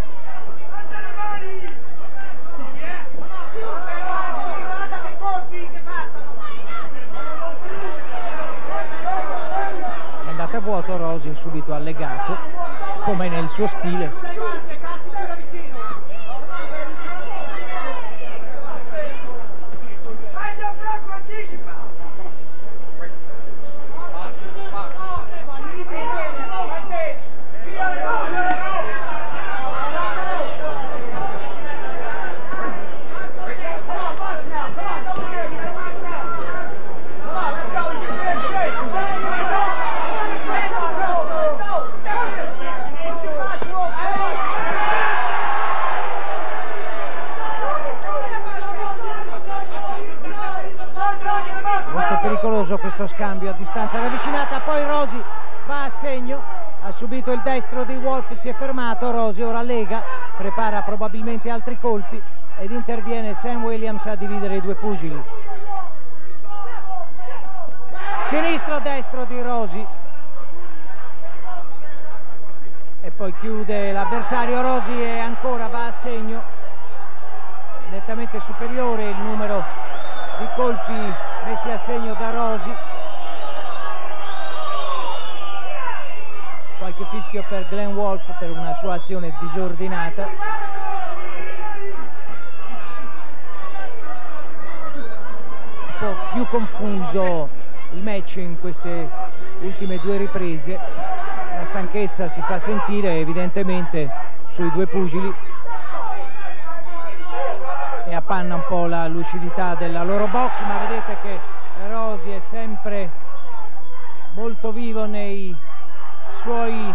È andata a vuoto Rosi, subito allegato, come nel suo stile. pericoloso questo scambio a distanza ravvicinata. Poi Rosy va a segno, ha subito il destro di Wolf, si è fermato. Rosy ora lega, prepara probabilmente altri colpi ed interviene Sam Williams a dividere i due pugili. Sinistro destro di Rosy e poi chiude l'avversario. Rosy e ancora va a segno, nettamente superiore il numero di colpi messi a segno da Rosy. Qualche fischio per Glenn Wolf per una sua azione disordinata. Un po' più confuso il match in queste ultime due riprese, la stanchezza si fa sentire evidentemente sui due pugili e appanna un po' la lucidità della loro box, ma vedete che Rosy è sempre molto vivo nei suoi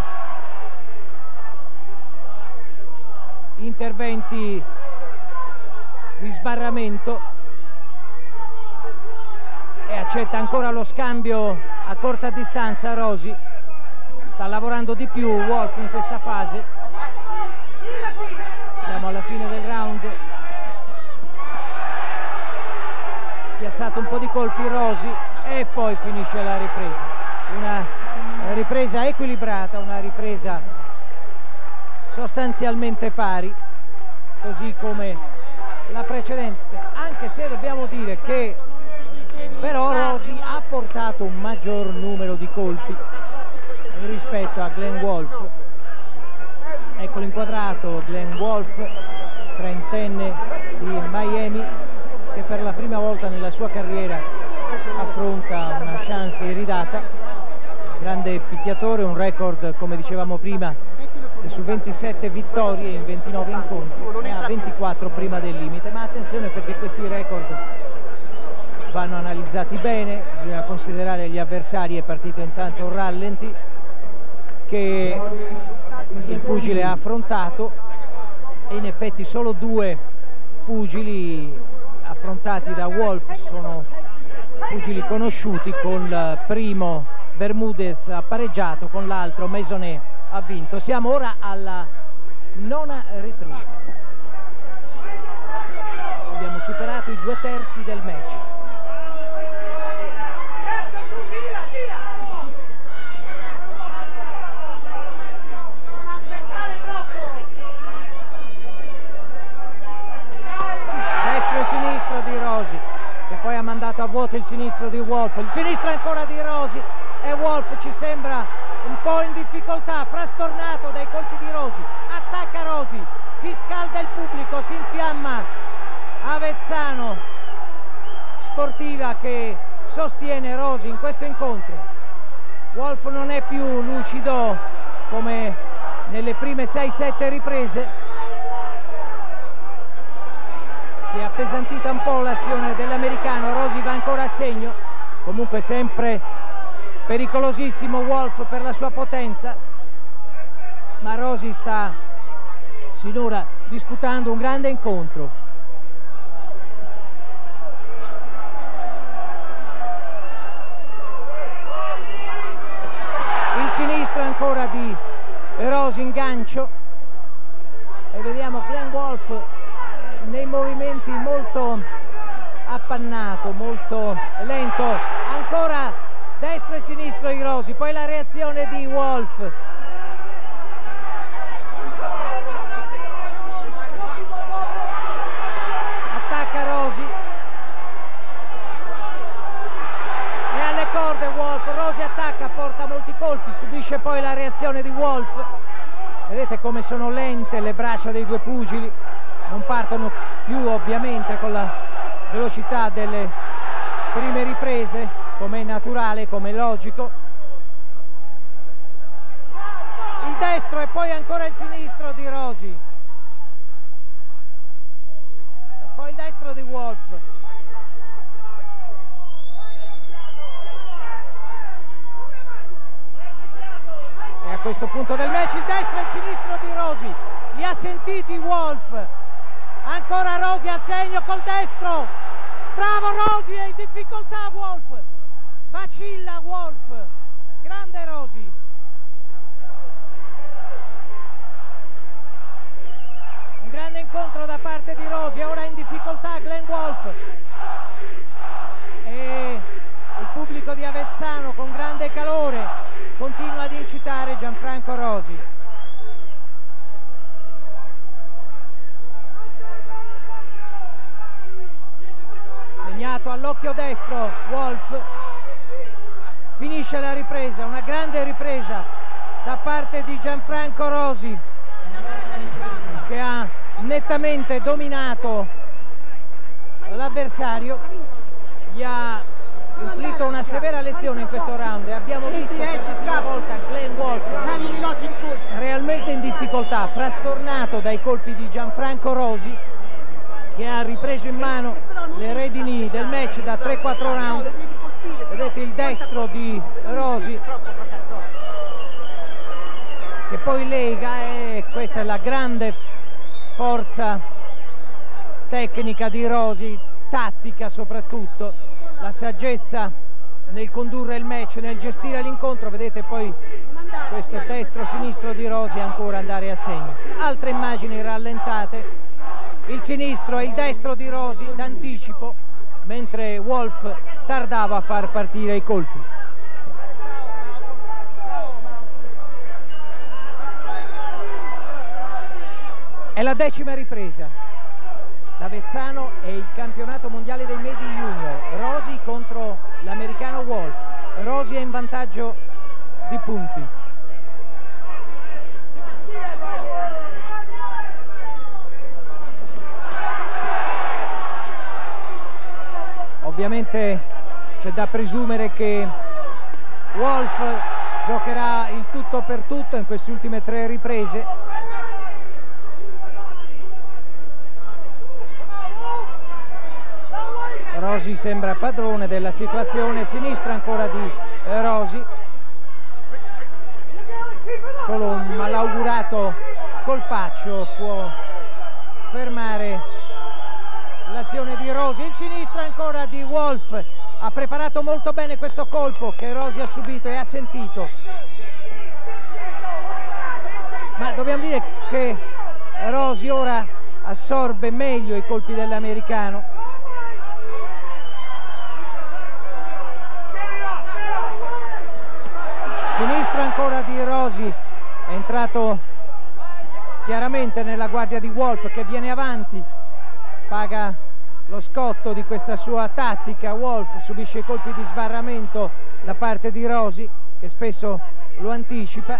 interventi di sbarramento e accetta ancora lo scambio a corta distanza. Rosy sta lavorando di più Wolf in questa fase. Siamo alla fine del round. Piazzato un po' di colpi Rosy e poi finisce la ripresa. Una ripresa equilibrata, una ripresa sostanzialmente pari, così come la precedente, anche se dobbiamo dire che però Rosy ha portato un maggior numero di colpi rispetto a Glenn Wolf. Eccolo inquadrato Glenn Wolf, trentenne di Miami, che per la prima volta nella sua carriera affronta una chance iridata. Grande picchiatore, un record come dicevamo prima su 27 vittorie in 29 incontri, ne ha 24 prima del limite, ma attenzione perché questi record vanno analizzati bene, bisogna considerare gli avversari. È partito intanto un rallenti che il pugile ha affrontato e in effetti solo due pugili affrontati da Wolf sono pugili conosciuti, con il primo Bermudez ha pareggiato, con l'altro Maisonnet ha vinto. Siamo ora alla nona ripresa, abbiamo superato i 2/3 del match. Destro e sinistro di Rosy, che poi ha mandato a vuoto il sinistro di Wolf. Il sinistro ancora di Rosy e Wolf ci sembra un po' in difficoltà, frastornato dai colpi di Rosy. Attacca Rosy, si scalda il pubblico, si infiamma Avezzano, sportiva che sostiene Rosy in questo incontro. Wolf non è più lucido come nelle prime 6-7 riprese, si è appesantita un po' l'azione dell'americano. Rosy va ancora a segno, comunque sempre pericolosissimo Wolf per la sua potenza, ma Rosy sta sinora disputando un grande incontro. Il sinistro ancora di Rosy in gancio e vediamo Glenn Wolf nei movimenti molto appannato, molto lento. Ancora destro e sinistro di Rosy, poi la reazione di Wolf. Attacca Rosy e alle corde Wolf. Rosy attacca, porta molti colpi, subisce poi la reazione di Wolf. Vedete come sono lente le braccia dei due pugili, non partono più ovviamente con la velocità delle prime riprese, come è naturale, come è logico. Il destro e poi ancora il sinistro di Rosy, poi il destro di Wolf. E a questo punto del match il destro e il sinistro di Rosy, li ha sentiti Wolf. Ancora Rosy a segno col destro, bravo Rosy, è in difficoltà Wolf, vacilla Wolf, grande Rosy. Un grande incontro da parte di Rosy, ora in difficoltà Glenn Wolf. E il pubblico di Avezzano con grande calore continua ad incitare Gianfranco Rosy. Segnato all'occhio destro Wolf. Finisce la ripresa, una grande ripresa da parte di Gianfranco Rosy, che ha nettamente dominato l'avversario, gli ha inflitto una severa lezione in questo round e abbiamo visto per la prima volta Glenn Wolf realmente in difficoltà, frastornato dai colpi di Gianfranco Rosy, che ha ripreso in mano le redini del match da 3-4 round. Vedete il destro di Rosy che poi lega, e questa è la grande forza tecnica di Rosy, tattica soprattutto, la saggezza nel condurre il match, nel gestire l'incontro. Vedete poi questo destro-sinistro di Rosy ancora andare a segno. Altre immagini rallentate, il sinistro e il destro di Rosy d'anticipo, mentre Wolf tardava a far partire i colpi. È la 10ª ripresa. D'Avezzano è il campionato mondiale dei medi junior. Rosy contro l'americano Wolf. Rosy è in vantaggio di punti. Ovviamente c'è da presumere che Wolf giocherà il tutto per tutto in queste ultime 3 riprese. Rosy sembra padrone della situazione, sinistra ancora di Rosy. Solo un malaugurato colpaccio può fermare l'azione di Rosy. Il sinistro ancora di Wolf, ha preparato molto bene questo colpo che Rosy ha subito e ha sentito, ma dobbiamo dire che Rosy ora assorbe meglio i colpi dell'americano. Sinistro ancora di Rosy, è entrato chiaramente nella guardia di Wolf, che viene avanti, paga lo scotto di questa sua tattica. Wolf subisce i colpi di sbarramento da parte di Rosy, che spesso lo anticipa.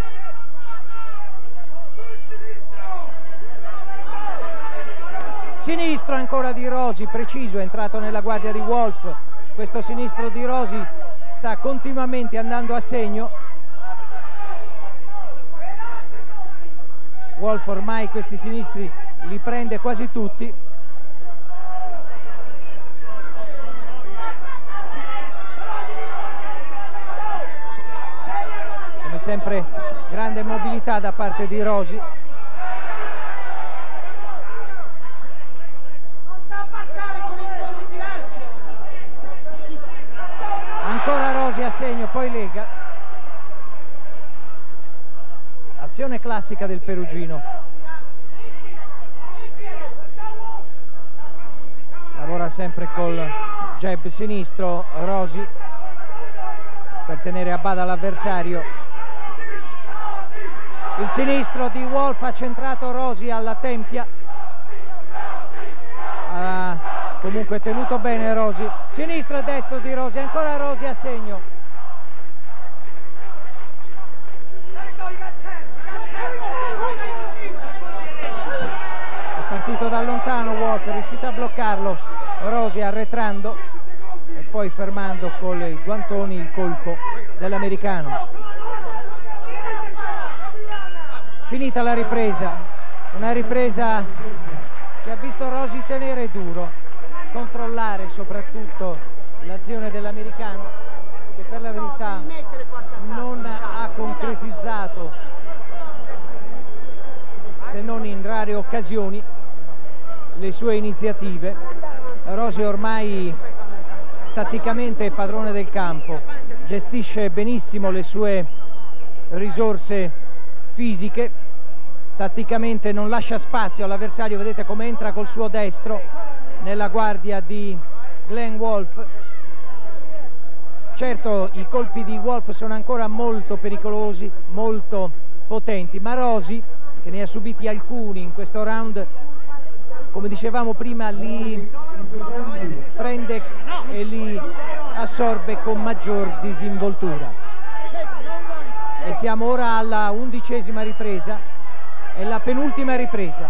Sinistro ancora di Rosy, preciso, è entrato nella guardia di Wolf. Questo sinistro di Rosy sta continuamente andando a segno. Wolf ormai questi sinistri li prende quasi tutti. Come sempre grande mobilità da parte di Rosy. Ancora Rosy a segno, poi lega. Azione classica del perugino. Lavora sempre col jab sinistro Rosy per tenere a bada l'avversario. Il sinistro di Wolf ha centrato Rosy alla tempia. Ha comunque tenuto bene Rosy. Sinistro e destro di Rosy, ancora Rosy a segno. Partito da lontano Wolf, è riuscito a bloccarlo Rosy arretrando e poi fermando con i guantoni il colpo dell'americano. Finita la ripresa, una ripresa che ha visto Rosy tenere duro, controllare soprattutto l'azione dell'americano, che per la verità non ha concretizzato, se non in rare occasioni, le sue iniziative. Rosy ormai tatticamente è padrone del campo, gestisce benissimo le sue risorse fisiche, tatticamente non lascia spazio all'avversario, vedete come entra col suo destro nella guardia di Glenn Wolf. Certo, i colpi di Wolf sono ancora molto pericolosi, molto potenti, ma Rosy, che ne ha subiti alcuni in questo round, come dicevamo prima, li prende e li assorbe con maggior disinvoltura. E siamo ora alla 11ª ripresa, è la penultima ripresa.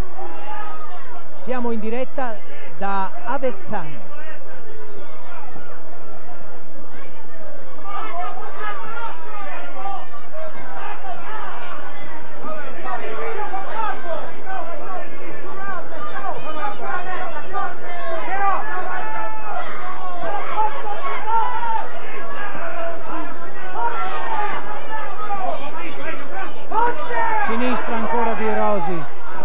Siamo in diretta da Avezzano. Sinistro ancora di Rosy.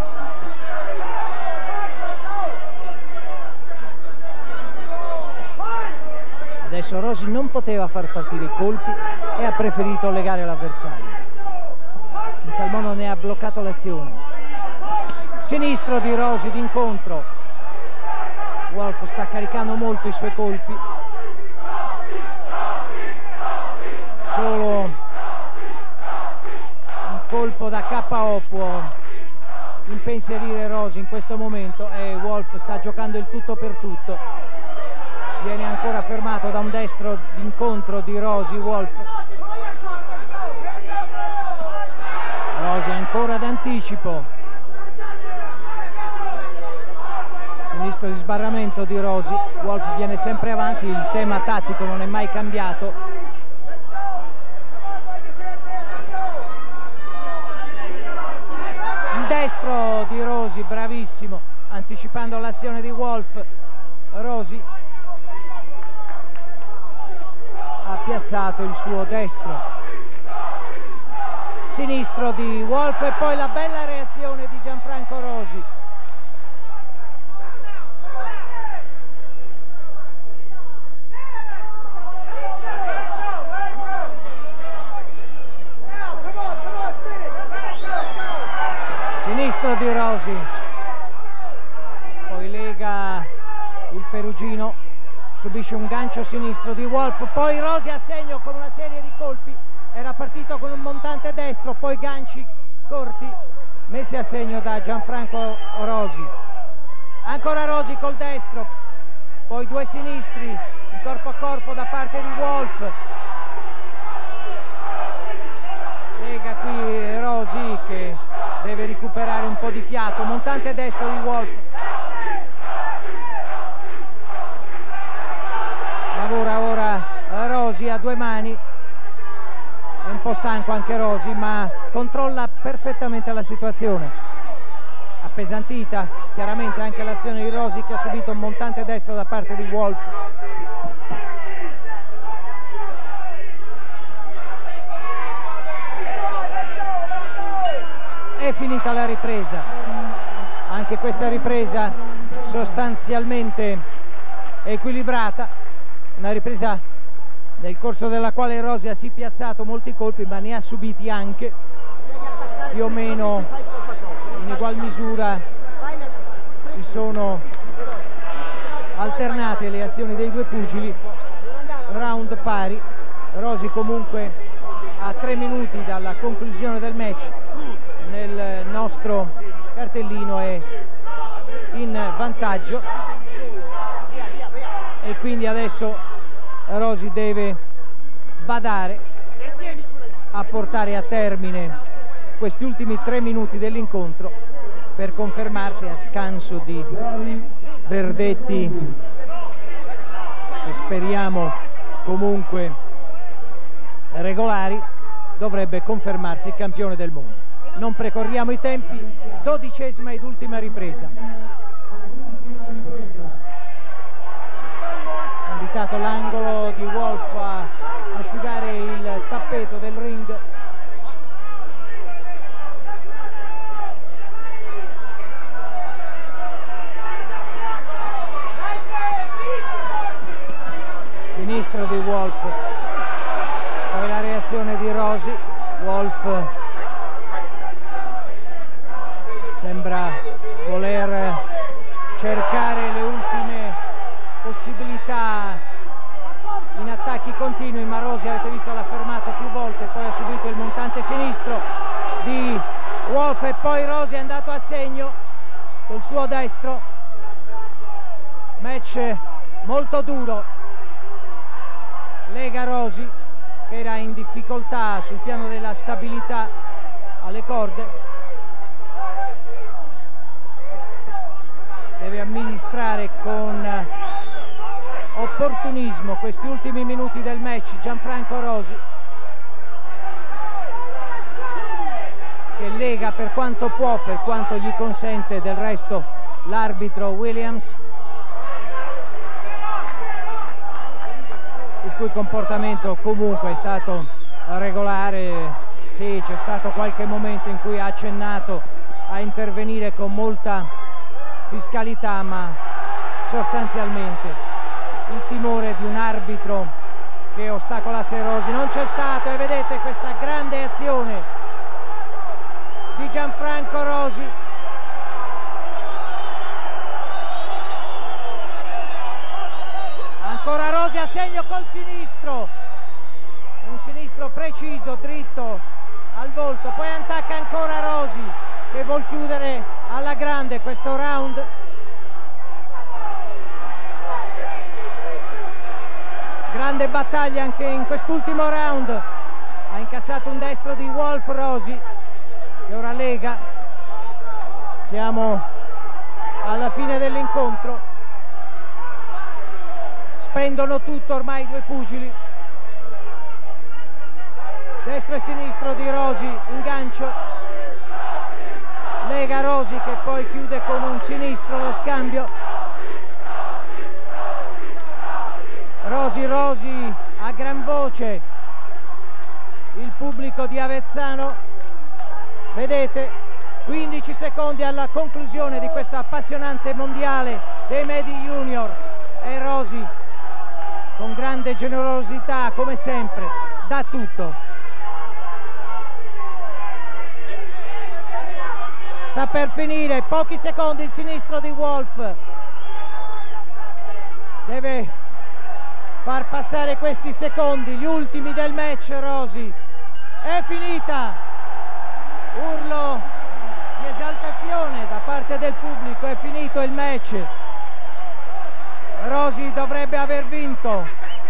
Adesso Rosy non poteva far partire i colpi e ha preferito legare l'avversario. In tal modo ne ha bloccato l'azione. Sinistro di Rosy d'incontro. Wolf sta caricando molto i suoi colpi. Solo colpo da KO può impensierire Rosy in questo momento e Wolf sta giocando il tutto per tutto. Viene ancora fermato da un destro d'incontro di Rosy. Wolf. Rosy ancora d'anticipo. Sinistro di sbarramento di Rosy. Wolf viene sempre avanti, il tema tattico non è mai cambiato. Destro di Rosy, bravissimo, anticipando l'azione di Wolf. Rosy ha piazzato il suo destro. Sinistro di Wolf e poi la bella reazione di Gianfranco Rosy. Sinistro di Rosy, poi lega il perugino, subisce un gancio sinistro di Wolf, poi Rosy a segno con una serie di colpi, era partito con un montante destro, poi ganci corti messi a segno da Gianfranco Rosy. Ancora Rosy col destro, poi due sinistri, in corpo a corpo da parte di Wolf. Lega qui Rosy che deve recuperare un po' di fiato, montante destro di Wolf. Lavora ora Rosy a due mani, è un po' stanco anche Rosy, ma controlla perfettamente la situazione. Appesantita chiaramente anche l'azione di Rosy, che ha subito un montante destro da parte di Wolf. È finita la ripresa, anche questa ripresa sostanzialmente equilibrata, una ripresa nel corso della quale Rosy ha sì piazzato molti colpi, ma ne ha subiti anche più o meno in egual misura. Si sono alternate le azioni dei due pugili, round pari. Rosy comunque a 3 minuti dalla conclusione del match nel nostro cartellino è in vantaggio e quindi adesso Rosy deve badare a portare a termine questi ultimi 3 minuti dell'incontro per confermarsi a scanso di verdetti che speriamo comunque regolari. Dovrebbe confermarsi campione del mondo. Non precorriamo i tempi, 12ª ed ultima ripresa. Ha indicato l'angolo di Wolf a asciugare il tappeto del ring. sinistro di Wolf, poi la reazione di Rosy. Wolf sembra voler cercare le ultime possibilità in attacchi continui, ma Rosy, avete visto, l'ha fermata più volte, poi ha subito il montante sinistro di Wolf e poi Rosy è andato a segno col suo destro. Match molto duro. Lega Rosy, che era in difficoltà sul piano della stabilità alle corde, deve amministrare con opportunismo questi ultimi minuti del match Gianfranco Rosy, che lega per quanto può, per quanto gli consente del resto l'arbitro Williams, il cui comportamento comunque è stato regolare. Sì, c'è stato qualche momento in cui ha accennato a intervenire con molta fiscalità, ma sostanzialmente il timore di un arbitro che ostacolasse Rosy non c'è stato, e vedete questa grande azione di Gianfranco Rosy. Ancora Rosy a segno col sinistro, un sinistro preciso, dritto al volto, poi attacca ancora Rosy che vuol chiudere alla grande questo round. Grande battaglia anche in quest'ultimo round, ha incassato un destro di Wolf Rosy, che ora lega. Siamo alla fine dell'incontro, spendono tutto ormai i due pugili, destro e sinistro di Rosy in gancio, lega Rosy che poi chiude con un sinistro lo scambio. Rosy a gran voce, il pubblico di Avezzano, vedete, 15 secondi alla conclusione di questo appassionante mondiale dei Medi Junior, e Rosy con grande generosità come sempre dà tutto. Sta per finire, pochi secondi, il sinistro di Wolf deve far passare questi secondi, gli ultimi del match. Rosy, è finita, urlo di esaltazione da parte del pubblico, è finito il match, Rosy dovrebbe aver vinto.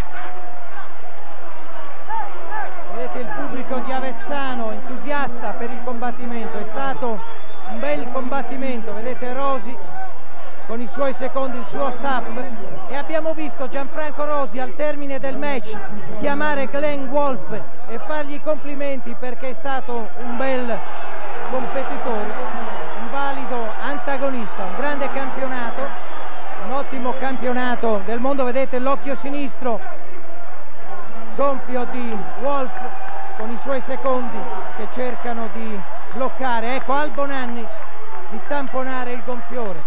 Vedete il pubblico di Avezzano entusiasta per il combattimento, è stato un bel combattimento, vedete Rosy con i suoi secondi, il suo staff, e abbiamo visto Gianfranco Rosy al termine del match chiamare Glenn Wolf e fargli i complimenti perché è stato un bel competitore, un valido antagonista, un grande campionato, un ottimo campionato del mondo. Vedete l'occhio sinistro gonfio di Wolf con i suoi secondi che cercano di bloccare, ecco Albonanni di tamponare il gonfiore,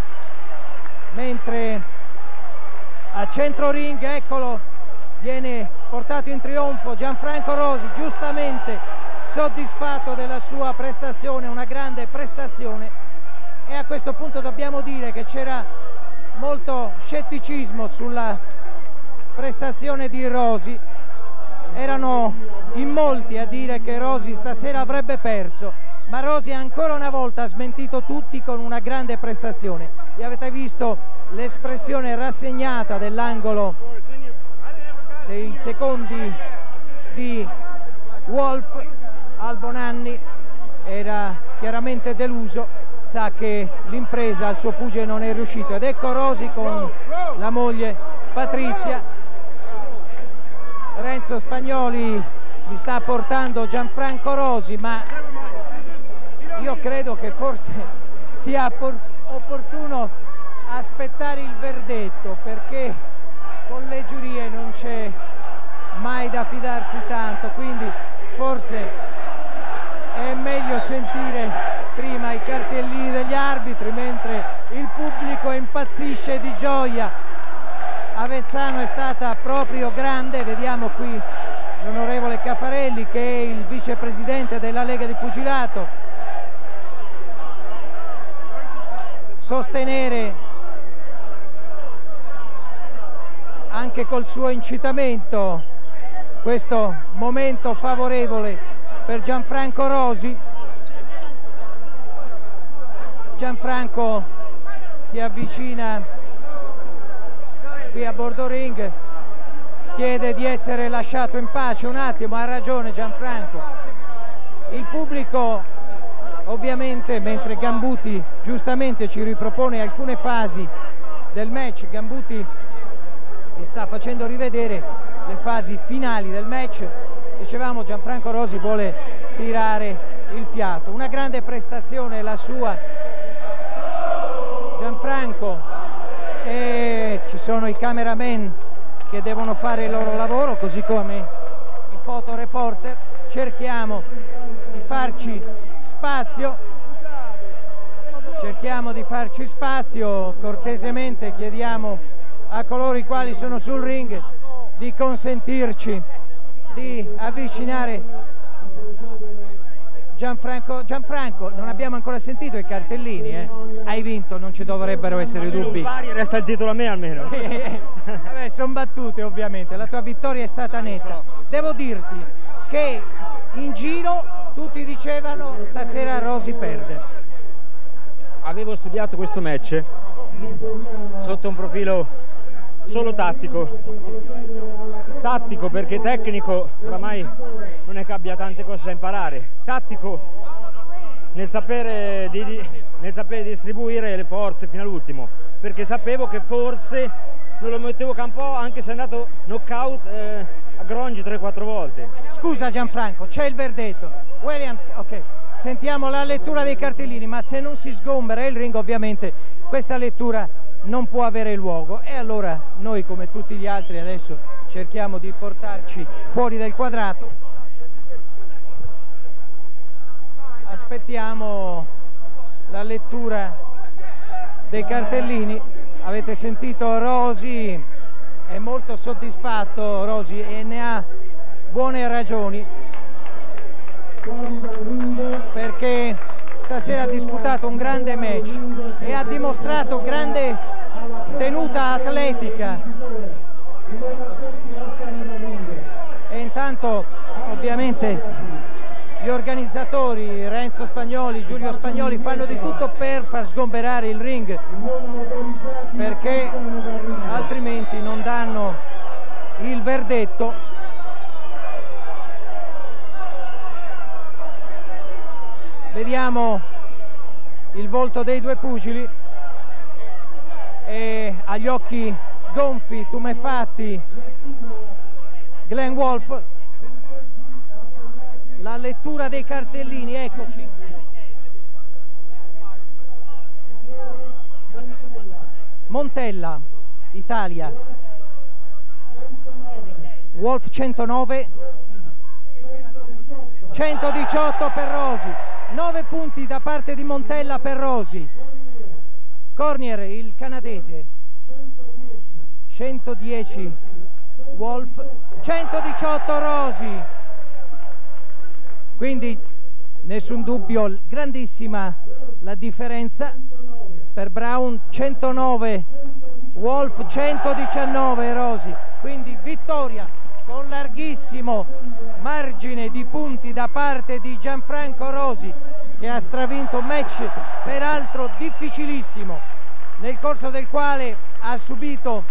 mentre a centro ring, eccolo, viene portato in trionfo Gianfranco Rosy, giustamente soddisfatto della sua prestazione, una grande prestazione. E a questo punto dobbiamo dire che c'era molto scetticismo sulla prestazione di Rosy, erano in molti a dire che Rosy stasera avrebbe perso, ma Rosy ancora una volta ha smentito tutti con una grande prestazione. E avete visto l'espressione rassegnata dell'angolo dei secondi di Wolf. Albonanni era chiaramente deluso, sa che l'impresa al suo pugile non è riuscito, ed ecco Rosy con la moglie Patrizia. Renzo Spagnoli mi sta portando Gianfranco Rosy, ma io credo che forse sia opportuno aspettare il verdetto, perché con le giurie non c'è mai da fidarsi tanto, quindi forse è meglio sentire prima i cartellini degli arbitri, mentre il pubblico impazzisce di gioia Avezzano è stata proprio grande. Vediamo qui l'onorevole Caffarelli, che è il vicepresidente della Lega di Pugilato, sostenere anche col suo incitamento questo momento favorevole per Gianfranco Rosi. Gianfranco si avvicina qui a bordo ring, chiede di essere lasciato in pace un attimo. Ha ragione Gianfranco. Il pubblico ovviamente, mentre Gambuti giustamente ci ripropone alcune fasi del match, Gambuti vi sta facendo rivedere le fasi finali del match. Dicevamo, Gianfranco Rosi vuole tirare il fiato. Una grande prestazione la sua, Gianfranco, e ci sono i cameraman che devono fare il loro lavoro, così come i fotoreporter. Cerchiamo di farci spazio, cortesemente chiediamo a coloro i quali sono sul ring di consentirci di avvicinare Gianfranco. Gianfranco, non abbiamo ancora sentito i cartellini, hai vinto, non ci dovrebbero essere dubbi. Resta il titolo a me almeno. Vabbè, sono battute ovviamente, la tua vittoria è stata netta. Devo dirti che in giro tutti dicevano stasera Rosi perde. Avevo studiato questo match sotto un profilo solo tattico perché tecnico oramai non è che abbia tante cose da imparare, tattico nel sapere distribuire le forze fino all'ultimo, perché sapevo che forse non lo mettevo a campo anche se è andato knockout a Grongi 3-4 volte. Scusa Gianfranco, c'è il verdetto. Williams, ok, sentiamo la lettura dei cartellini, ma se non si sgombera il ring ovviamente questa lettura non può avere luogo, e allora noi, come tutti gli altri, adesso cerchiamo di portarci fuori del quadrato. Aspettiamo la lettura dei cartellini. Avete sentito Rosi, è molto soddisfatto Rosi e ne ha buone ragioni, perché stasera ha disputato un grande match e ha dimostrato grande tenuta atletica. E intanto ovviamente gli organizzatori Renzo Spagnoli, Giulio Spagnoli fanno di tutto per far sgomberare il ring, perché altrimenti non danno il verdetto. Vediamo il volto dei due pugili e agli occhi gonfi, tumefatti, Glenn Wolf. La lettura dei cartellini, eccoci. Montella, Italia. Wolf 109, 118 per Rosi. 9 punti da parte di Montella per Rosi. Cornier, il canadese, 110 Wolf, 118 Rosi. Quindi nessun dubbio, grandissima la differenza per Brown, 109 Wolf, 119 Rosi. Quindi vittoria con larghissimo margine di punti da parte di Gianfranco Rosi, che ha stravinto un match peraltro difficilissimo, nel corso del quale ha subito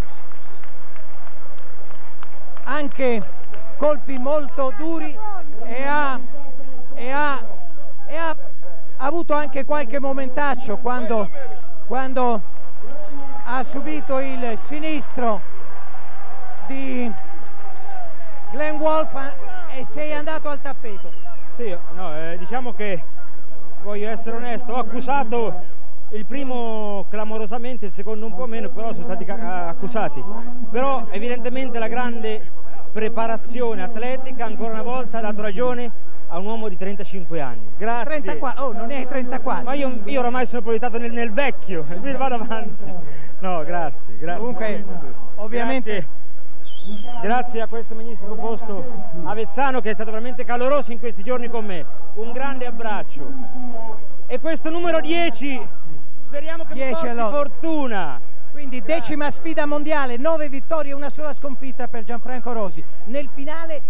anche colpi molto duri e ha avuto anche qualche momentaccio quando ha subito il sinistro di Glenn Wolf e sei andato al tappeto. Sì, no, diciamo che voglio essere onesto, ho accusato il primo clamorosamente, il secondo un po' meno, però sono stati accusati. Però evidentemente la grande preparazione atletica ancora una volta ha dato ragione a un uomo di 35 anni. Grazie. 34, oh, non è 34. Ma io oramai sono proiettato nel vecchio, quindi vado avanti. No, grazie. Grazie. Comunque, ovviamente... Grazie a questo magnifico posto avezzano che è stato veramente caloroso in questi giorni con me. Un grande abbraccio. E questo numero 10, speriamo che mi porti fortuna. Quindi 10ª sfida mondiale, 9 vittorie e una sola sconfitta per Gianfranco Rosi. Nel finale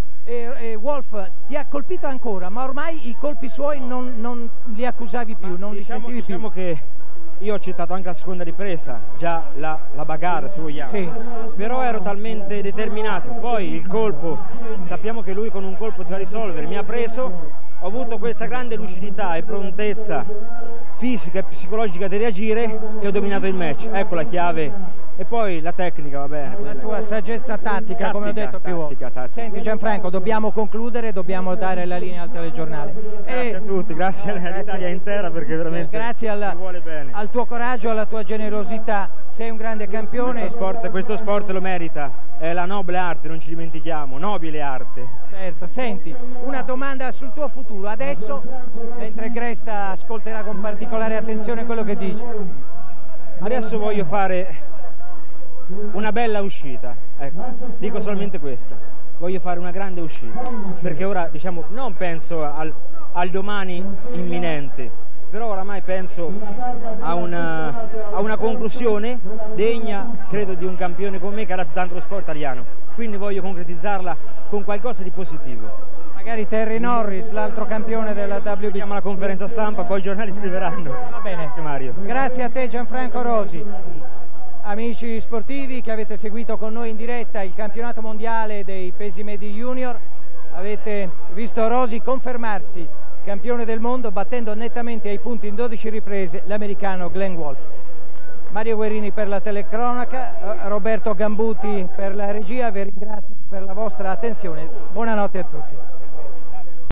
Wolf ti ha colpito ancora, ma ormai i colpi suoi non li accusavi più, non li sentivi più. Diciamo che io ho accettato anche la seconda ripresa, già la bagarre se vogliamo, sì. Però ero talmente determinato, poi il colpo, sappiamo che lui con un colpo ti va a risolvere, mi ha preso, ho avuto questa grande lucidità e prontezza fisica e psicologica di reagire e ho dominato il match, ecco la chiave. E poi la tecnica, va bene. La tua saggezza tattica, come ho detto più volte. Senti Gianfranco, dobbiamo concludere, dobbiamo dare la linea al telegiornale. Grazie a tutti, grazie all'Italia intera perché veramente grazie mi vuole bene. Al tuo coraggio, alla tua generosità, sei un grande campione. Questo sport lo merita, è la nobile arte, non ci dimentichiamo, nobile arte. Certo, senti, una domanda sul tuo futuro, adesso, mentre Gresta ascolterà con particolare attenzione quello che dici. Adesso voglio fare una bella uscita, ecco, dico solamente questa, voglio fare una grande uscita, perché ora diciamo non penso al domani imminente, però oramai penso a una conclusione degna, credo, di un campione come me che ha dato tanto lo sport italiano, quindi voglio concretizzarla con qualcosa di positivo. Magari Terry Norris, l'altro campione della WBC. Facciamo la conferenza stampa, poi i giornali scriveranno. Va bene. Grazie Mario. Grazie a te Gianfranco Rosi. Amici sportivi che avete seguito con noi in diretta il campionato mondiale dei pesi medi junior, avete visto Rosi confermarsi campione del mondo battendo nettamente ai punti in 12 riprese l'americano Glenn Wolf. Mario Guerrini per la telecronaca, Roberto Gambuti per la regia, vi ringrazio per la vostra attenzione, buonanotte a tutti.